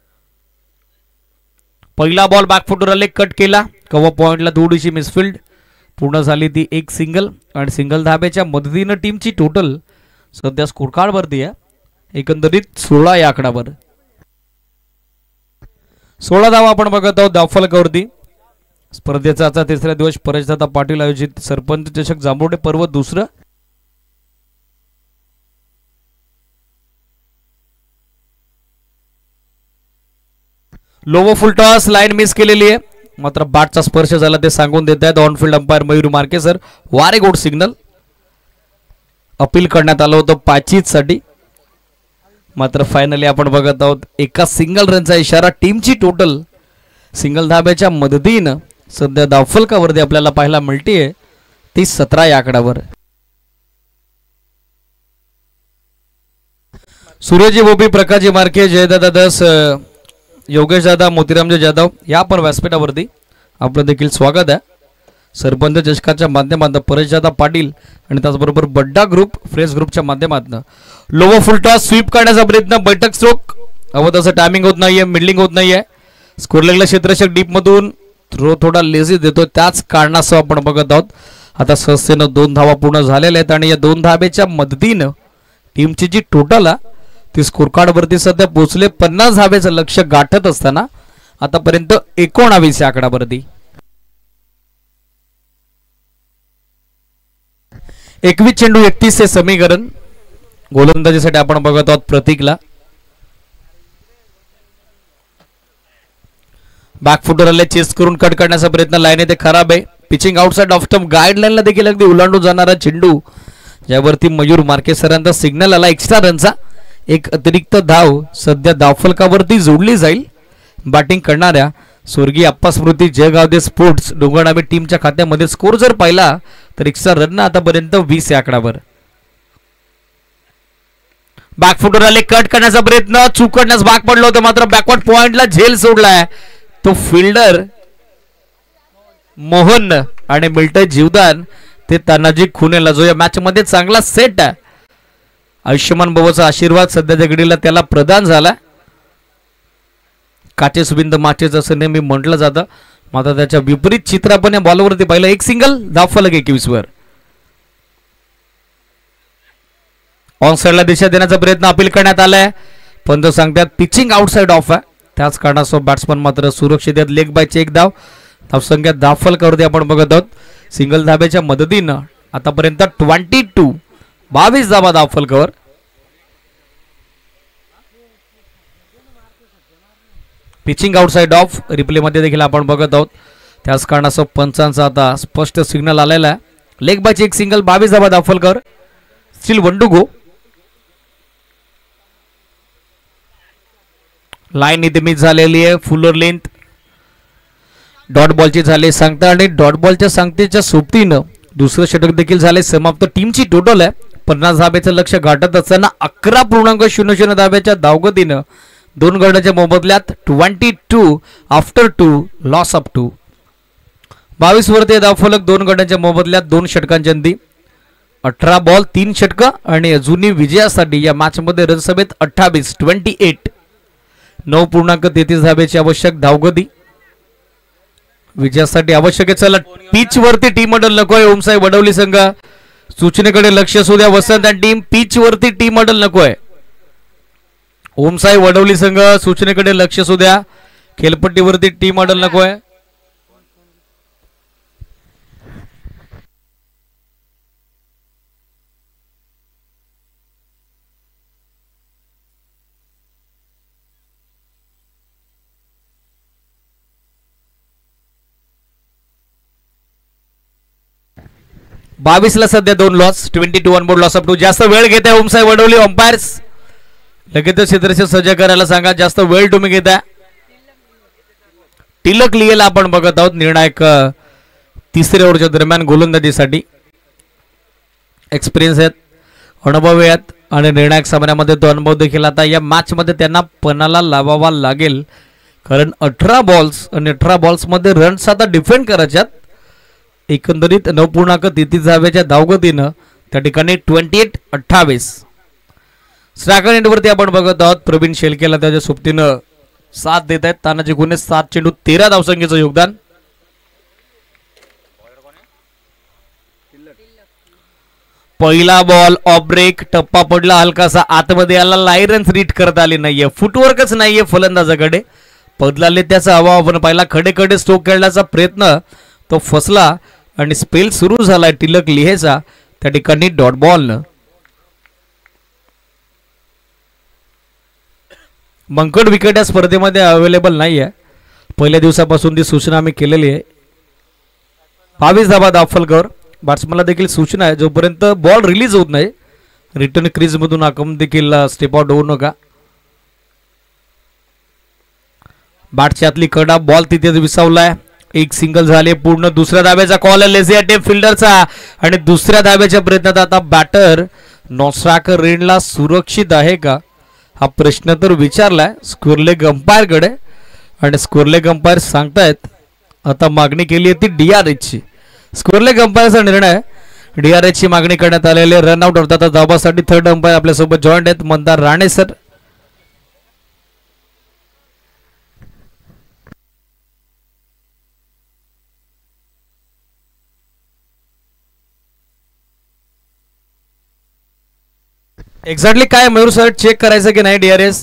पहिला बॉल बॅकफुटवर आले, कट केला. कव्हर पॉइंटला थोडीशी मिसफिल्ड. पूर्ण झाली ती एक सिंगल आणि सिंगल धाब्याच्या मदतीनं टीमची टोटल सध्या स्कोर कार्ड वरती आहे एकंदरीत सोळा या आकडावर. सोळा धावा आपण बघत आहोत धावफलकावरती. स्पर्धेचा आजचा तिसरा दिवस परेशदादा पाटील आयोजित सरपंच चषक जांभोडे पर्व दुसरं. Low full toss line miss केलेली आहे, मात्र बॅटचा स्पर्श झाला ते सांगून देत आहेत on field umpire Mayur Marke sir. वारे गुड सिग्नल. अपील करण्यात आलं होतं पाचीत साठी, मात्र फायनली आपण बघत आहोत एका सिंगल रनचा इशारा. टीमची टोटल सिंगल धाब्याच्या मदतीनं सध्या धावफलकावरती आपल्याला पाहायला मिळते ती सतरा या आकड्यावर. सूर्यजी बोबी, प्रकाशजी मार्के, जयदादा दस, योगेश दादा, मोतीरामजी जाधव या पण व्यासपीठावरती आपलं देखील स्वागत आहे. सरपंच चषकाच्या माध्यमातून परेशदादा पाटील आणि त्याचबरोबर बड्डा ग्रुप फ्रेश ग्रुपच्या माध्यमातून लोवर फुल टॉस स्वीप करण्याचा प्रयत्न, बैठक स्ट्रोक हवं तसं टायमिंग होत नाहीये, मिडलिंग होत नाहीये. स्कोर लेगला क्षेत्ररक्षक डीप मधून थ्रो थोडा लेझी देतो, त्याच कारणासह आपण बघत आहोत. आता सहजतेनं दोन धावा पूर्ण झालेल्या आहेत आणि या दोन धाब्याच्या मदतीनं टीमची जी टोटल आहे ती स्कोर कार्ड वरती सध्या पोहोचले. पन्नास धाब्याचं लक्ष गाठत असताना आतापर्यंत एकोणावीस या आकडावरती एकवीस चेंडू एकतीस हे समीकरण. गोलंदाजीसाठी आपण बघत आहोत प्रतीकला. बॅकफुटर आले, चेस करून कट करण्याचा प्रयत्न, लाईन येथे खराब आहे. पिचिंग आउटसाइड ऑफ स्टंप गाईडलाईनला देखील अगदी उलांडून जाणारा चेंडू, ज्यावरती मयूर मार्केसरांचा सिग्नल आला एक्स्ट्रा रनचा. एक अतिरिक्त धाव सध्या धावफलकावरती जोडली जाईल. बॅटिंग करणाऱ्या स्वर्गीय अप्पा स्मृती जयगावदे स्पोर्ट्स डोंगरनामे टीमच्या खात्यामध्ये स्कोर जर पाहिला तर एक्स्ट्रा रन आतापर्यंत वीस या आकडावर. बॅकफुटर आले, कट करण्याचा प्रयत्न, चूक करण्यास भाग पडलं होतं, मात्र बॅकवर्ड पॉइंटला झेल सोडलाय तो फिल्डर मोहन आणि मिळतंय जीवदान ते तानाजी खुनेला, जो या मॅच मध्ये चांगला सेट आहे. आयुष्यमान भवचा आशीर्वाद सध्याच्या घडीला त्याला प्रदान झाला. काचे सुबिंद माचेच असं नेहमी म्हटलं जातं, मात्र त्याच्या विपरीत चित्र आपण या बॉलवरती पाहिलं. एक सिंगल, धावफलक एकवीस वर. ऑन साइडला दिशा देण्याचा प्रयत्न अपील करण्यात आलाय. पंत सांगतात पिचिंग आउटसाइड ऑफ आहे, त्याच कारणासह बॅट्समन मात्र सुरक्षित आहेत. लेग बायचे एक धाव, धावसंख्या धावफलकावरती आपण बघत आहोत. सिंगल धाब्याच्या मदतीनं आतापर्यंत ट्वेंटी टू बावीस धाबा धावफलकावर. पिचिंग आउटसाइड ऑफ रिप्ले मध्ये देखील आपण बघत आहोत, त्याच कारणासह पंचांचा आता स्पष्ट सिग्नल आलेला आहे. लेग बायचे एक सिंगल, बावीस धाबा धावफलकावर. Still one to go. Line इथे मिस झालेली आहे. फुलर लेंथ डॉट बॉलची झाले सांगता आणि डॉट बॉलच्या सांगतेच्या सोबतीनं दुसरं षटक देखील झाले समाप्त. टीमची टोटल आहे पन्नास धाब्याचं लक्ष गाठत असताना अकरा पूर्णांक शून्य शून्य धाब्याच्या धावगतीनं दोन गटाच्या मोबदल्यात twenty two after two loss of two. बावीस वरती धावफलक दोन गटाच्या मोबदल्यात दोन षटकांच्या अंती. अठरा बॉल तीन षटकं आणि अजूनही विजयासाठी या मॅच मध्ये रन समेत अठ्ठावीस ट्वेंटी एट. नऊ पूर्णांक तेहतीस धाब्याची आवश्यक धावगती विजयासाठी आवश्यक आहे. चला पिच वरती टीम मॉडेल नकोय. ओमसाई वडवली संघ सूचनेकडे लक्ष असू द्या. वसंत आणि टीम पिच वरती टीम मॉडेल नकोय. ओमसाई वडवली संघ सूचनेकडे लक्ष असू द्या. खेळपट्टीवरती टीम मॉडेल नकोय. बावीस ला सध्या दोन loss, twenty two on board loss of two. जास्त वेळ घेत आहे ओमसाई वडवली अंपायर्स. लगेच क्षेत्ररक्षक सज्ज करायला सांगा, जास्त वेळ तुम्ही घेताय. तिलक लिहिला आपण बघत आहोत निर्णायक तिसऱ्या ओव्हरच्या दरम्यान गोलंदाजीसाठी. एक्सपिरियन्स आहेत, अनुभव आहेत आणि निर्णायक सामन्यामध्ये तो अनुभव देखील आता या मॅच मध्ये त्यांना पणाला लावावा लागेल. कारण अठरा बॉल्स आणि अठरा बॉल्स मध्ये रन्स आता डिफेंड करायच्यात. एकंदरीत नऊ पूर्णांक तेहतीस धाब्याच्या धावगतीनं त्या ठिकाणी ट्वेंटी एट अठ्ठावीस. स्ट्रायकर एंडवरती आपण बघत आहोत. प्रवीण शेलकेला त्याच्या सोबतीनं साथ देत आहेत. तानाजी गुन्हे सात चेंडू तेरा धावसंख्येचं योगदान. पहिला बॉल ऑफ ब्रेक, टप्पा पडला हलकासा आतमध्ये आला. लायरन्स रीट करता आली नाहीये, फुटवर्कच नाहीये फलंदाजाकडे. बदलाले त्याचा हवा आपण पाहिला. खडे खडे स्ट्रोक खेळण्याचा प्रयत्न तो फसला आणि स्पेल सुरू झालाय तिलक लिहेचा त्या ठिकाणी डॉट बॉल. मंकड विकेट या स्पर्धेमध्ये अवेलेबल नाही आहे. पहिल्या दिवसापासून ती सूचना आम्ही केलेली आहे. बावीस धाबा धावफलकावर. बॅट्समनला देखील सूचना आहे, जोपर्यंत बॉल रिलीज होत नाही रिटर्न क्रीज मधून आकम देखील स्टेप आउट होऊ नका. बॅटच्या आतली कडा बॉल तिथे विसावलाय. एक सिंगल झाले पूर्ण. दुसऱ्या धाब्याचा कॉल आहे लेझी अटेम्प्ट फिल्डरचा आणि दुसऱ्या धाब्याच्या प्रयत्नात आता बॅटर नॉस्ट्राकर रेनला सुरक्षित आहे का हा प्रश्न तर विचारलाय स्कोरलेग अंपायरकडे आणि स्कोरलेग अंपायर सांगतायत आता मागणी केली आहे ती डीआरएचची. स्कोरलेग अंपायरचा निर्णय. डीआरएच ची मागणी करण्यात आलेली रनआउट अर्थात धावासाठी थर्ड अंपायर आपल्यासोबत जॉईंट आहेत मंदार राणे सर. एक्झॅक्टली काय मयूर सर चेक करायचं की नाही डीआरएस.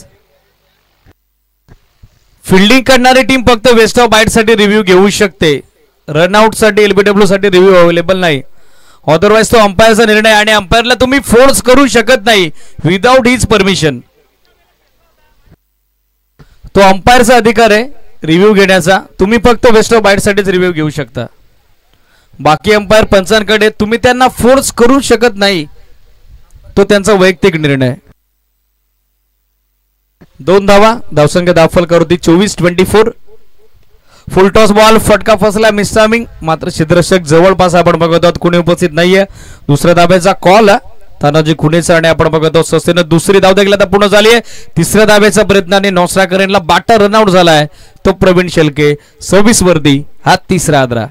फिल्डिंग करणारी टीम फक्त वेस्ट ऑफ बाईट साठी रिव्ह्यू घेऊ शकते. रनआउट साठी एलबीडब्ल्यू साठी रिव्ह्यू अवेलेबल नाही. अदरवाइज तो अंपायरचा निर्णय आणि अंपायरला तुम्ही फोर्स करू शकत नाही विदाउट हिज परमिशन. तो अंपायरचा अधिकार आहे रिव्ह्यू घेण्याचा. तुम्ही फक्त वेस्ट ऑफ बाईट साठीच रिव्ह्यू घेऊ शकता. बाकी अंपायर पंचांकडे तुम्ही त्यांना फोर्स करू शकत नाही. तो त्यांचा वैयक्तिक निर्णय. दोन धावा धावसंख्या दाखल करते चोवीस twenty four. Full toss ball फटका फसला मिसटायमिंग मात्र क्षेत्ररक्षक जवळपास आपण बघत आहोत कुणी उपस्थित नाहीये. दुसऱ्या धाब्याचा कॉल तानाजी खुनेचा आणि आपण बघत आहोत सस्तेनं दुसरी धाव देखील आता पूर्ण झाली आहे. तिसऱ्या धाब्याच्या प्रयत्नाने नौसरा करेनला बाटा रनआउट झालाय तो प्रवीण शेलके. सव्वीस वरती हा तिसरा आदरा.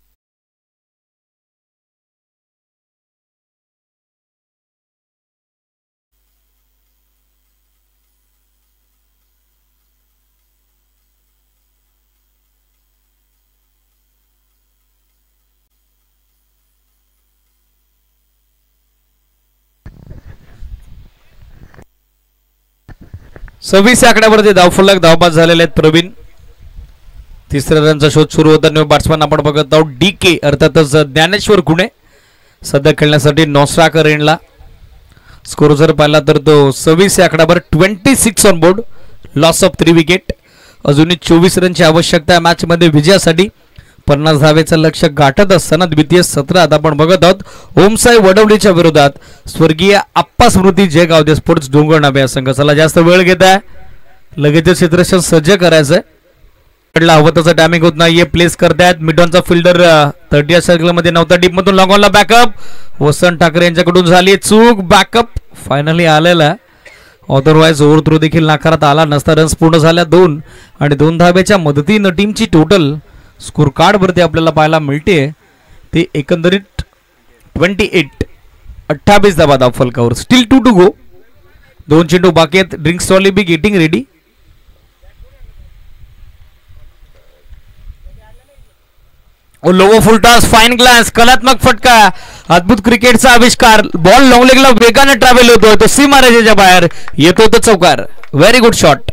सव्वीस या आकड्यावरती धावफलक धावबाद झालेले आहेत प्रवीण. तिसऱ्या रनचा शोध सुरू होताना बॅट्समन आपण बघत आहोत डी के अर्थातच ज्ञानेश्वर कुणे सध्या खेळण्यासाठी नौसरा करेनला. स्कोर जर पाहिला तर तो सव्वीस या आकड्यावर twenty six on board. Loss of three wicket. अजूनही चोवीस रनची आवश्यकता आहे मॅच मध्ये विजयासाठी. पन्नास धावेचं लक्ष गाठत असताना द्वितीय सत्रात आपण बघत आहोत ओमसाई वडवलीच्या विरोधात स्वर्गीय आप्पा स्मृती जय गावदे स्पोर्ट्स डोंगरनाबे या संघ. चला जास्त वेळ घेत आहे लगेच क्षेत्ररक्षण सज्ज करायचंय. हवं तसं डॅमेज होत नाहीये. प्लेस करतायत मिडॉनचा फिल्डर थर्टी या सर्कल मध्ये नव्हता. डीप मधून लॉंगॉनला बॅकअप वसंत ठाकरे यांच्याकडून झाली चूक. बॅकअप फायनली आलेला. अदरवाईज ओव्हर थ्रो देखील नाकारात आला नसता. रन्स पूर्ण झाल्या दोन आणि दोन धाब्याच्या मदतीनं टीमची टोटल स्कोर कार्ड वरती आपल्याला पाहायला मिळते ते एकंदरीत ट्वेंटी एट अठ्ठावीस धाबा धाव फलकावर. Still two to go. दोन चेंडू बाकी आहेत. Drink trolley be getting ready. Low full toss fine glance कलात्मक फटका. अद्भुत क्रिकेटचा आविष्कार. बॉल लॉंग लेगला वेगाने ट्रॅव्हल होतोय तो सी महाराजाच्या बाहेर येतो तो चौकार. Very good shot.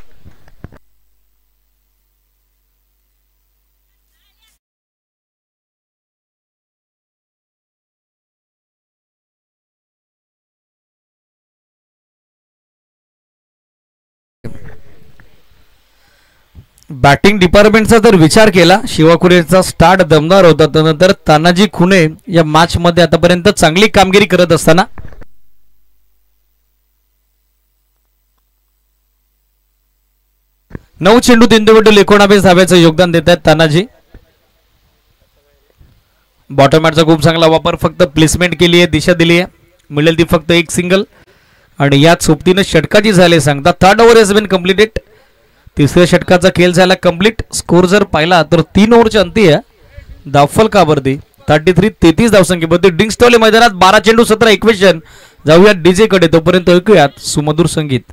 बॅटिंग डिपार्टमेंटचा जर विचार केला शिवाकुरेचा स्टार्ट दमदार होता. त्यानंतर तानाजी खुने या मॅच मध्ये आतापर्यंत चांगली कामगिरी करत असताना नऊ चेंडू तीन विकेट एकोणावीस धाब्याचं योगदान देत आहेत तानाजी. बॉटम मॅटचा खूप चांगला वापर. फक्त प्लेसमेंट केली आहे दिशा दिली आहे. मिळेल ती फक्त एक सिंगल आणि याच सोबतीनं षटकाची झाले सांगता. Third over has been completed. तिसऱ्या षटकाचा खेळ झाला कंप्लीट. स्कोर जर पाहिला तर तीन ओव्हरच्या अंती आहे धावफलकावरती थर्टी थ्री तेहतीस धावसंख्येवरती. ड्रिंक्सटॉले मैदानात बारा चेंडू सतरा इक्वेशन. जाऊया डीजे कडे तोपर्यंत ऐकूयात सुमधुर संगीत.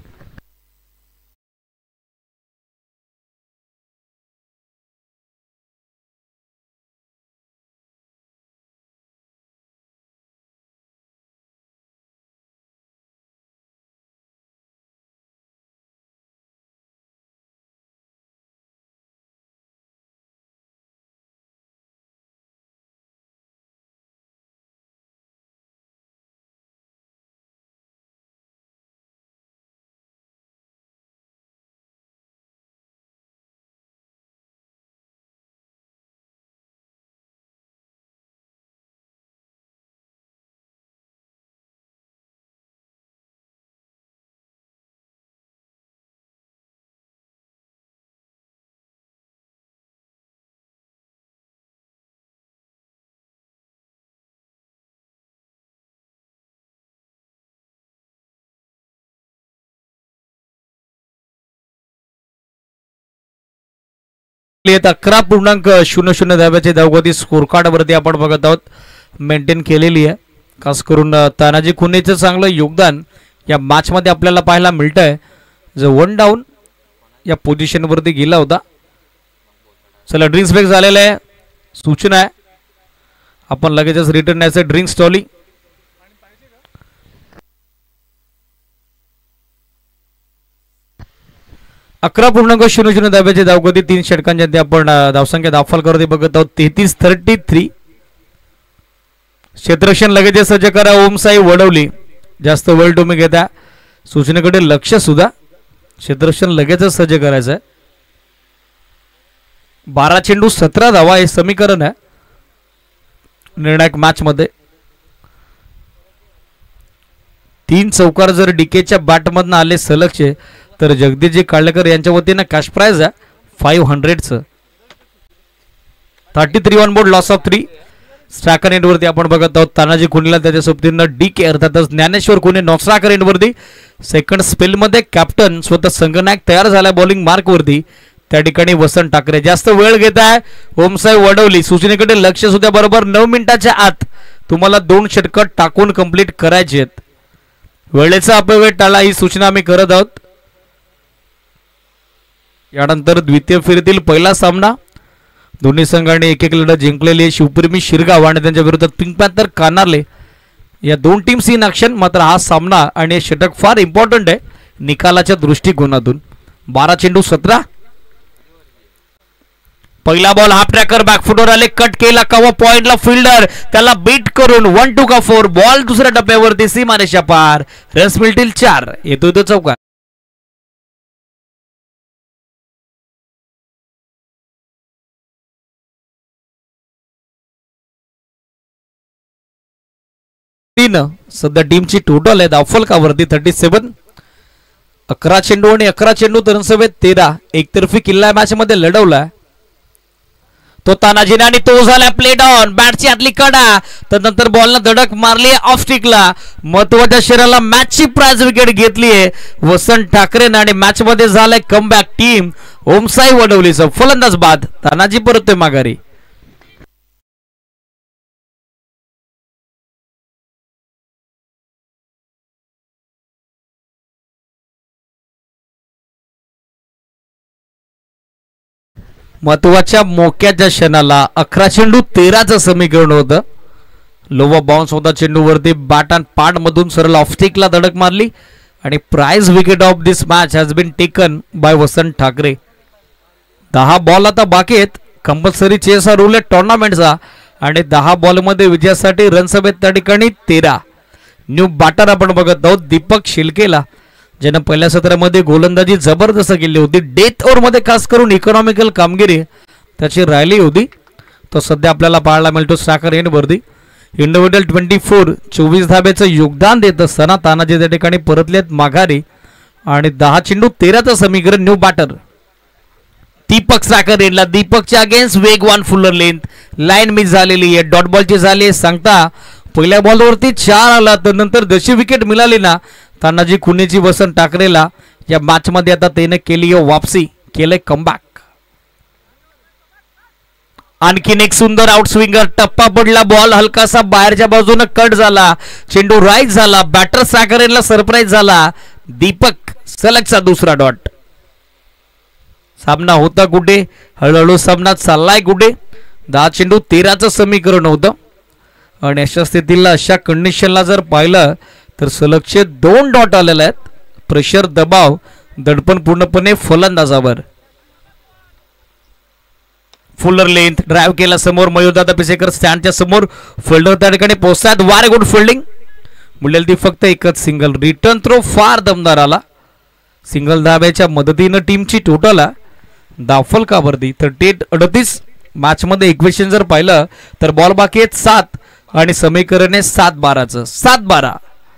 अकरा पूर्णांक शून्य शून्य धाब्याची धावगती स्कोर कार्ड वरती आपण बघत आहोत मेंटेन केलेली आहे. खास करून तानाजी खुनेचं चांगलं योगदान या मॅच मध्ये आपल्याला पाहायला मिळतंय. जो वन डाऊन या पोझिशन वरती गेला होता. चला ड्रिंक्स ब्रेक झालेला आहे. सूचना आहे आपण लगेचच रिटर्न यायचं ड्रिंक्स टॉली. अकरा पूर्णांक शून्य शून्य धाब्याची धावगती तीन षटकांच्या ते आपण धावसंख्या दाखल करते बघत आहोत तेहतीस थर्टी थ्री. क्षेत्ररक्षण लगेच सज्ज करा. ओमसाई वडवली जास्त वेळ तुम्ही घेता. सूचनेकडे लक्ष सुद्धा. क्षेत्ररक्षण लगेच सज्ज करायचं आहे. बारा चेंडू सतरा धावा हे समीकरण आहे निर्णायक मॅच मध्ये. तीन चौकार जर डीकेच्या बॅटमधनं आले सलगचे तर जगदीशजी काळेकर यांच्या वतीनं कॅश प्राइज आहे फाईव्ह हंड्रेडचं. Thirty three on board loss of three. Striker end वरती आपण बघत आहोत तानाजी खुनेला त्याच्या सोबतीनं डी के अर्थातच ज्ञानेश्वर खुने नॉस्ट्रायकर एंड वरती. सेकंड स्पेल मध्ये कॅप्टन स्वतः संघनायक तयार झाला बॉलिंग मार्क वरती. त्या ठिकाणी वसंत ठाकरे जास्त वेळ घेत आहे. ओमसाई वडवली सूचनेकडे लक्ष सुद्धा. बरोबर नऊ मिनिटाच्या आत तुम्हाला दोन षटकं टाकून कंप्लीट करायचे आहेत. वेळेचा अपव्यय टाळा ही सूचना आम्ही करत आहोत. यानंतर द्वितीय फेरीतील पहिला सामना दोन्ही संघांनी एक एक लढत जिंकलेली आहे. शिवप्रेमी शिरगाव आणि त्यांच्या विरोधात पिंक पॅन्थर कानारले या दोन टीम्स इन ऍक्शन. मात्र हा सामना आणि षटक फार इम्पॉर्टंट आहे निकालाच्या दृष्टिकोनातून. बारा चेंडू सतरा. पहिला बॉल हाफ ट्रॅकर बॅकफुटवर आले कट केला कवा पॉइंटला फिल्डर त्याला बीट करून वन टू का फोर. बॉल दुसऱ्या टप्प्यावरती सीमारेषा पार. रन्स मिळतील चार. येतोय तो चौकार. तीन सध्या टीमची टोटल आहे धावफलकावरती थर्टी सेवन. अकरा चेंडू आणि अकरा चेंडू तरसवेत तेरा. एकतर्फी किल्ला मॅच मध्ये लढवला तो तानाजीने आणि तो झाला प्ले डाऊन. बॅटची आतली कडा तर नंतर बॉलनं धडक मारली ऑफ स्टिकला. महत्वाच्या शरीराला मॅचची प्राइज विकेट घेतली आहे वसंत ठाकरेनं आणि मॅच मध्ये झालाय कमबॅक. टीम ओमसाई वडवलीचं फलंदाज बाद. तानाजी परततोय माघारी. महत्वाच्या मोक्याच्या क्षणाला अकरा चेंडू तेराचं समीकरण होतं. लोवा बाउन्स होता चेंडूवरती. बॅट अँड पाड मधून सरळ ऑफस्टिकला धडक मारली आणि prize wicket of this match has been taken by Vasant Thackeray. दहा बॉल आता बाकी आहेत. कंपल्सरी चेस हा रूल आहे टुर्नामेंटचा आणि दहा बॉल मध्ये विजयासाठी रन्स हवेत त्या ठिकाणी तेरा. न्यू बॅटर आपण बघत आहोत दीपक शिलकेला ज्यानं पहिल्या सत्रामध्ये गोलंदाजी जबरदस्त केली होती. डेथ ओव्हर मध्ये खास करून इकॉनॉमिकल कामगिरी त्याची राहिली होती. तो सध्या आपल्याला पाहायला मिळतो स्ट्रायकर एंड वरती. इंडिव्हिज्युअल ट्वेंटी फोर चोवीस धाब्याचं योगदान देत असताना तानाजी त्या ठिकाणी परतलेत माघारी आणि दहा चेंडू तेराचं समीकरण. न्यू बॅटर दीपक स्ट्रायकर एंडला. दीपकच्या अगेन्स्ट वेगवान फुलर लेंथ. लाईन मिस झालेली आहे. डॉट बॉलची झाली आहे सांगता. पहिल्या बॉलवरती चार आला तर नंतर जशी विकेट मिळाली ना तानाजी खुनेची वसंत ठाकरेला या मॅच मध्ये आता त्याने केली वापसी. केलंय कमबॅक. आणखीन एक सुंदर आउट स्विंगर. टप्पा पडला. बॉल हलकासा बाहेरच्या बाजूने कट झाला. चेंडू राईट झाला. बॅटर स्ट्रायकरला सरप्राईज झाला. दीपक सलगचा दुसरा डॉट. सामना होता कुठे हळूहळू सामना चाललाय कुठे. दहा चेंडू तेराचं समीकरण होतं आणि अशा स्थितीला अशा कंडिशनला जर पाहिलं तर सलगचे दोन डॉट आलेले आहेत. प्रेशर दबाव दडपण पूर्णपणे फलंदाजावर. फुलर लेंथ ड्राइव्ह केला समोर. मयूरदादा पिसेकर स्टँडच्या समोर. फिल्डर त्या ठिकाणी पोहोचतात. वारे गुड फिल्डिंग. मिळेल ती फक्त एकच सिंगल. रिटर्न थ्रो फार दमदार आला. सिंगल धाब्याच्या मदतीनं टीमची टोटल धावफलकावरती थर्टी एट अडतीस. मॅच मध्ये इक्वेशन जर पाहिलं तर बॉल बाकी आहेत सात आणि समीकरण आहे सात बाराचं. सात बारा.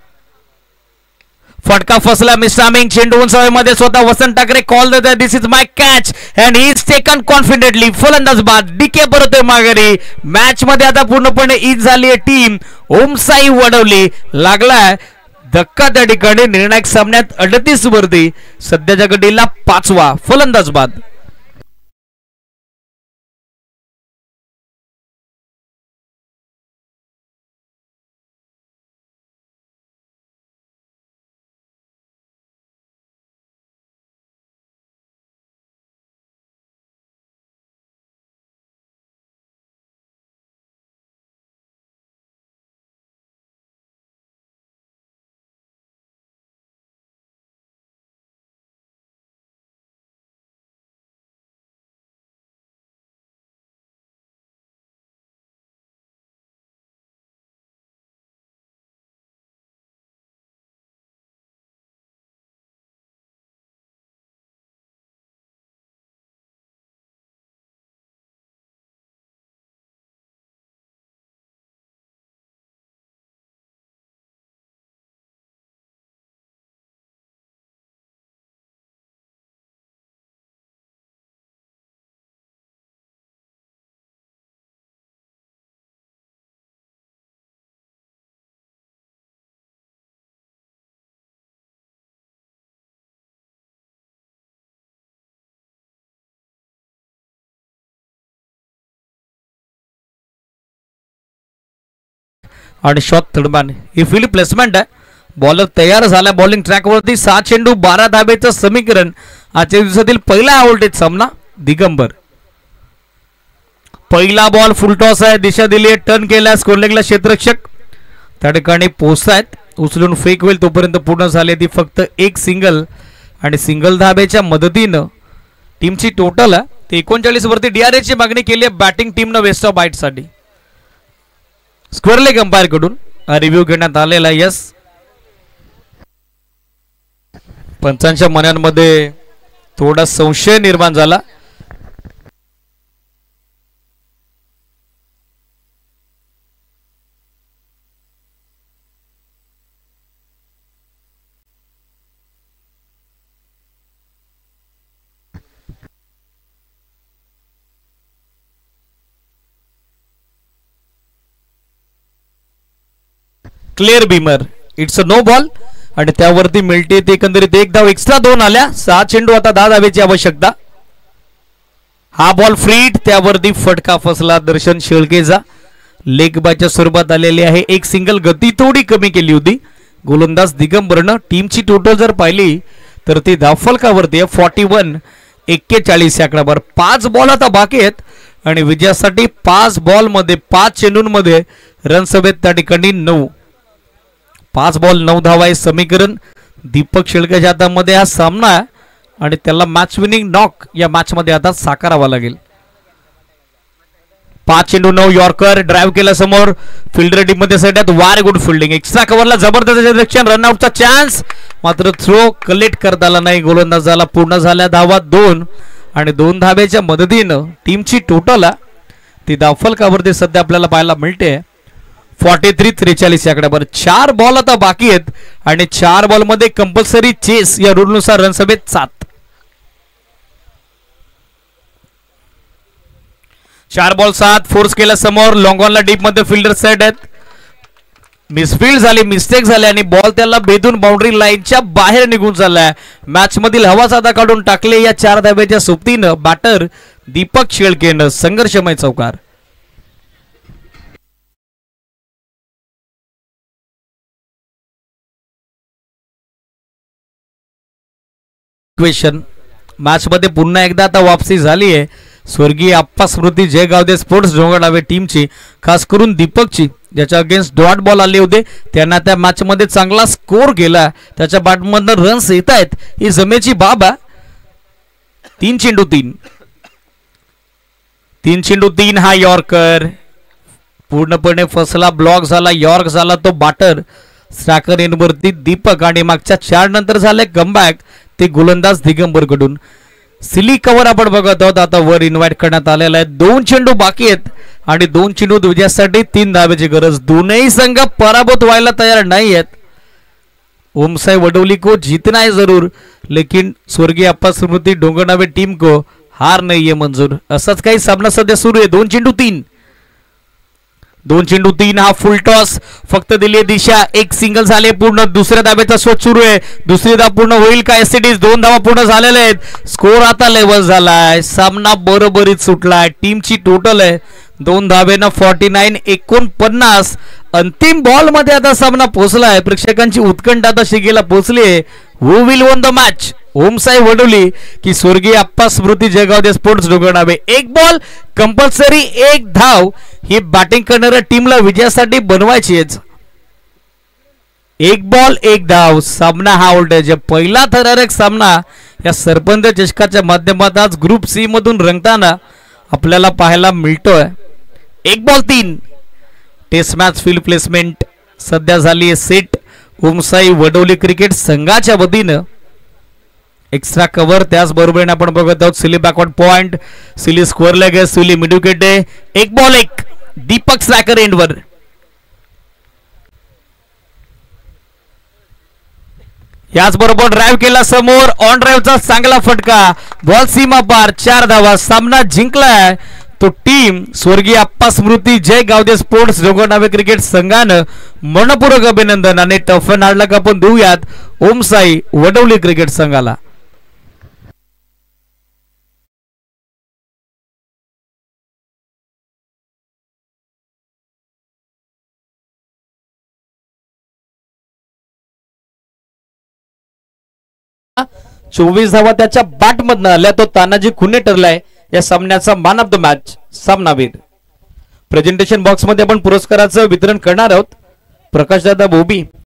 फटका फसला. मिस्टामिंग चेंडू उंचाईमध्ये स्वतः वसंत ठाकरे कॉल देतात. This is my catch and he is taken confidently. फलंदाज बाद. डीके परतोय माघारी. मॅच मध्ये आता पूर्णपणे ईद झाली आहे टीम ओमसाई वडवली. लागलाय धक्का त्या ठिकाणी निर्णायक सामन्यात अडतीस वरती. सध्याच्या घडीला पाचवा. फलंदाज बाद. आणि शॉट थर्डमॅन ही फील्ड प्लेसमेंट आहे. बॉलर तयार झाला बॉलिंग ट्रॅकवरती. सहा चेंडू बारा धाब्याचं समीकरण. आजच्या दिवसातील पहिला व्होल्टेज सामना दिगंबर. पहिला बॉल फुलटॉस आहे. दिशा दिली आहे. टर्न केला स्कोरलेगला क्षेत्ररक्षक त्या ठिकाणी पोहोचतायत. उचलून फेक होईल तोपर्यंत पूर्ण झाले ती फक्त एक सिंगल आणि सिंगल धाब्याच्या मदतीनं टीमची टोटल आहे ते एकोणचाळीस वरती डीआरएची मागणी केली आहे बॅटिंग टीमनं वेस्ट ऑफ बाईट साठी. स्क्वेअर लेग अंपायर कडून रिव्ह्यू घेण्यात आलेला. यस पंचांच्या मनांमध्ये थोडा संशय निर्माण झाला. Clear beamer it's a no ball आणि त्यावरती मिळते ते एकंदरीत एक धाव. एक्स्ट्रा दोन आल्या. सहा चेंडू आता दहा धावेची आवश्यकता. हा बॉल फ्रीट त्यावरती फटका फसला दर्शन शेळकेचा. लेग बायच्या स्वरूपात आलेली आहे. एक सिंगल गती थोडी कमी केली होती गोलंदाज दिगंबरनं. टीमची टोटल जर पाहिली तर ती धावफलकावरती आहे फॉर्टी वन एक्केचाळीस आकडावर. पाच बॉल आता बाकी आहेत आणि विजयासाठी पाच बॉल मध्ये पाच चेंडूंमध्ये रन्स हवेत त्या ठिकाणी नऊ. पाच बॉल नऊ धावा आहे समीकरण. दीपक शेळकेच्या हातामध्ये हा सामना आहे आणि त्याला मॅच विनिंग नॉक या मॅच मध्ये आता साकारावा लागेल. पाच चेंडू नऊ यॉर्कर ड्राईव्ह केला समोर. फिल्डर टीम मध्ये सेट आहेत. वार गुड फिल्डिंग. एक्स्ट्रा कव्हरला जबरदस्त रिएक्शन. रनआउटचा चान्स मात्र थ्रो कलेक्ट करता आला नाही गोलंदाजाला. पूर्ण झाल्या धावा दोन आणि दोन धाब्याच्या मदतीनं टीमची टोटल आहे ती धावफलकावरती सध्या आपल्याला पाहायला मिळते फॉर्टी थ्री त्रेचाळीस आकड्यावर. चार बॉल आता बाकी आहेत आणि चार बॉल मध्ये कंपल्सरी चेस या रूलनुसार रन सभेत सात. चार बॉल सात. फोर्स केला समोर. लॉंग ऑनला डीप मध्ये फिल्डर सेट आहेत. मिसफील्ड झाली मिस्टेक झाली आणि बॉल त्याला बेधून बाउंड्री लाईनच्या बाहेर निघून चाललाय. मॅच मधील हवा साधा काढून टाकले या चार धाब्याच्या सोबतीनं बॅटर दीपक शेळकेनं. संघर्षमय चौकार. मॅच मध्ये पुन्हा एकदा आता वापसी झाली आहे स्वर्गीय आप्पा स्मृती जयगावदे स्पोर्ट्स डोंगरडावे टीमची. खास करून दीपकची ज्याच्या अगेन्स्ट डॉट बॉल आले होते त्यांना त्या मॅच मध्ये चांगला स्कोर केला. त्याच्या बॅटमधनं रन्स येत आहेत ही जमेची बाब आहे. तीन चेंडू तीन तीन चेंडू तीन. हा यॉर्कर पूर्णपणे फसला. ब्लॉक झाला. यॉर्क झाला तो बॅटर स्ट्रायकर एंडवरती दीपक आणि मागच्या चार नंतर झाले कमबॅक ते गोलंदाज दिगंबर कडून. सिली कव्हर आपण बघत आहोत आता वर इन्व्हाइट करण्यात आलेला आहे. दोन चेंडू बाकी आहेत आणि दोन चेंडू विजयासाठी तीन धाब्याची गरज. दोनही संघ पराभूत व्हायला तयार नाही आहेत. ओमसाई वडोली को जीतना है जरूर लेकिन स्वर्गीय अप्पा स्मृती डोंगरनावे टीम को हार नाही आहे मंजूर. असाच काही सामना सध्या सुरू आहे. दोन चेंडू तीन दोन चेंडू तीन. हा फुल टॉस फक्त दिली दिशा. एक सिंगल झाले पूर्ण. दुसऱ्या धाब्याचा शोध सुरू आहे. दुसरी धाव पूर्ण होईल का एससीडीज. दोन धावा पूर्ण झालेल्या आहेत. स्कोर आता लेवल झालाय. सामना बरोबरीत सुटलाय. टीमची टोटल आहे दोन धाब्यानं फॉर्टी नाईन एकोणपन्नास. अंतिम बॉल मध्ये आता सामना पोहोचलाय. प्रेक्षकांची उत्कंठा आता शिगेला पोहोचली आहे. Who will win the match Omsai Vadoli की स्वर्गीय अप्पा स्मृती जयगावदे स्पोर्ट्स डोंगरनावे. एक बॉल कंपल्सरी एक धाव ही बॅटिंग करणाऱ्या टीमला विजयासाठी बनवायची. एक बॉल एक धाव. सामना हा व्होल्टेज पहिला थरारक सामना या सरपंच चषकाच्या माध्यमात आज ग्रुप सी मधून रंगताना आपल्याला पाहायला मिळतोय. एक बॉल तीन. टेस्ट मॅच फील्ड प्लेसमेंट सध्या झाली आहे सेट ओमसाई वडोली क्रिकेट संघाच्या वतीनं. एक्स्ट्रा कव्हर त्याचबरोबर आपण बघत आहोत silly backward point. Silly square leg आहे. सिली मिडविकेट आहे. एक बॉल एक. दीपक स्ट्रायकर एंडवर. याचबरोबर ड्राईव्ह केला समोर. ऑन ड्राईव्हचा चांगला फटका. बॉल सीमा पार. चार धावा. सामना जिंकलाय तो टीम स्वर्गीय अप्पा स्मृती जयगावदे स्पोर्ट्स डोंगरनावे क्रिकेट संघानं. मनपूर्वक अभिनंदन आणि टफ एंड हार्ड लक आपण देऊयात ओमसाई वडोली क्रिकेट संघाला. चोवीस धावा त्याच्या बॅट मधनं आल्या, तो तानाजी खुने ठरलाय या सामन्याचा मॅन ऑफ द मॅच सामनावीर. प्रेझेंटेशन बॉक्स मध्ये आपण पुरस्काराचं वितरण करणार आहोत. प्रकाशदादा भोबी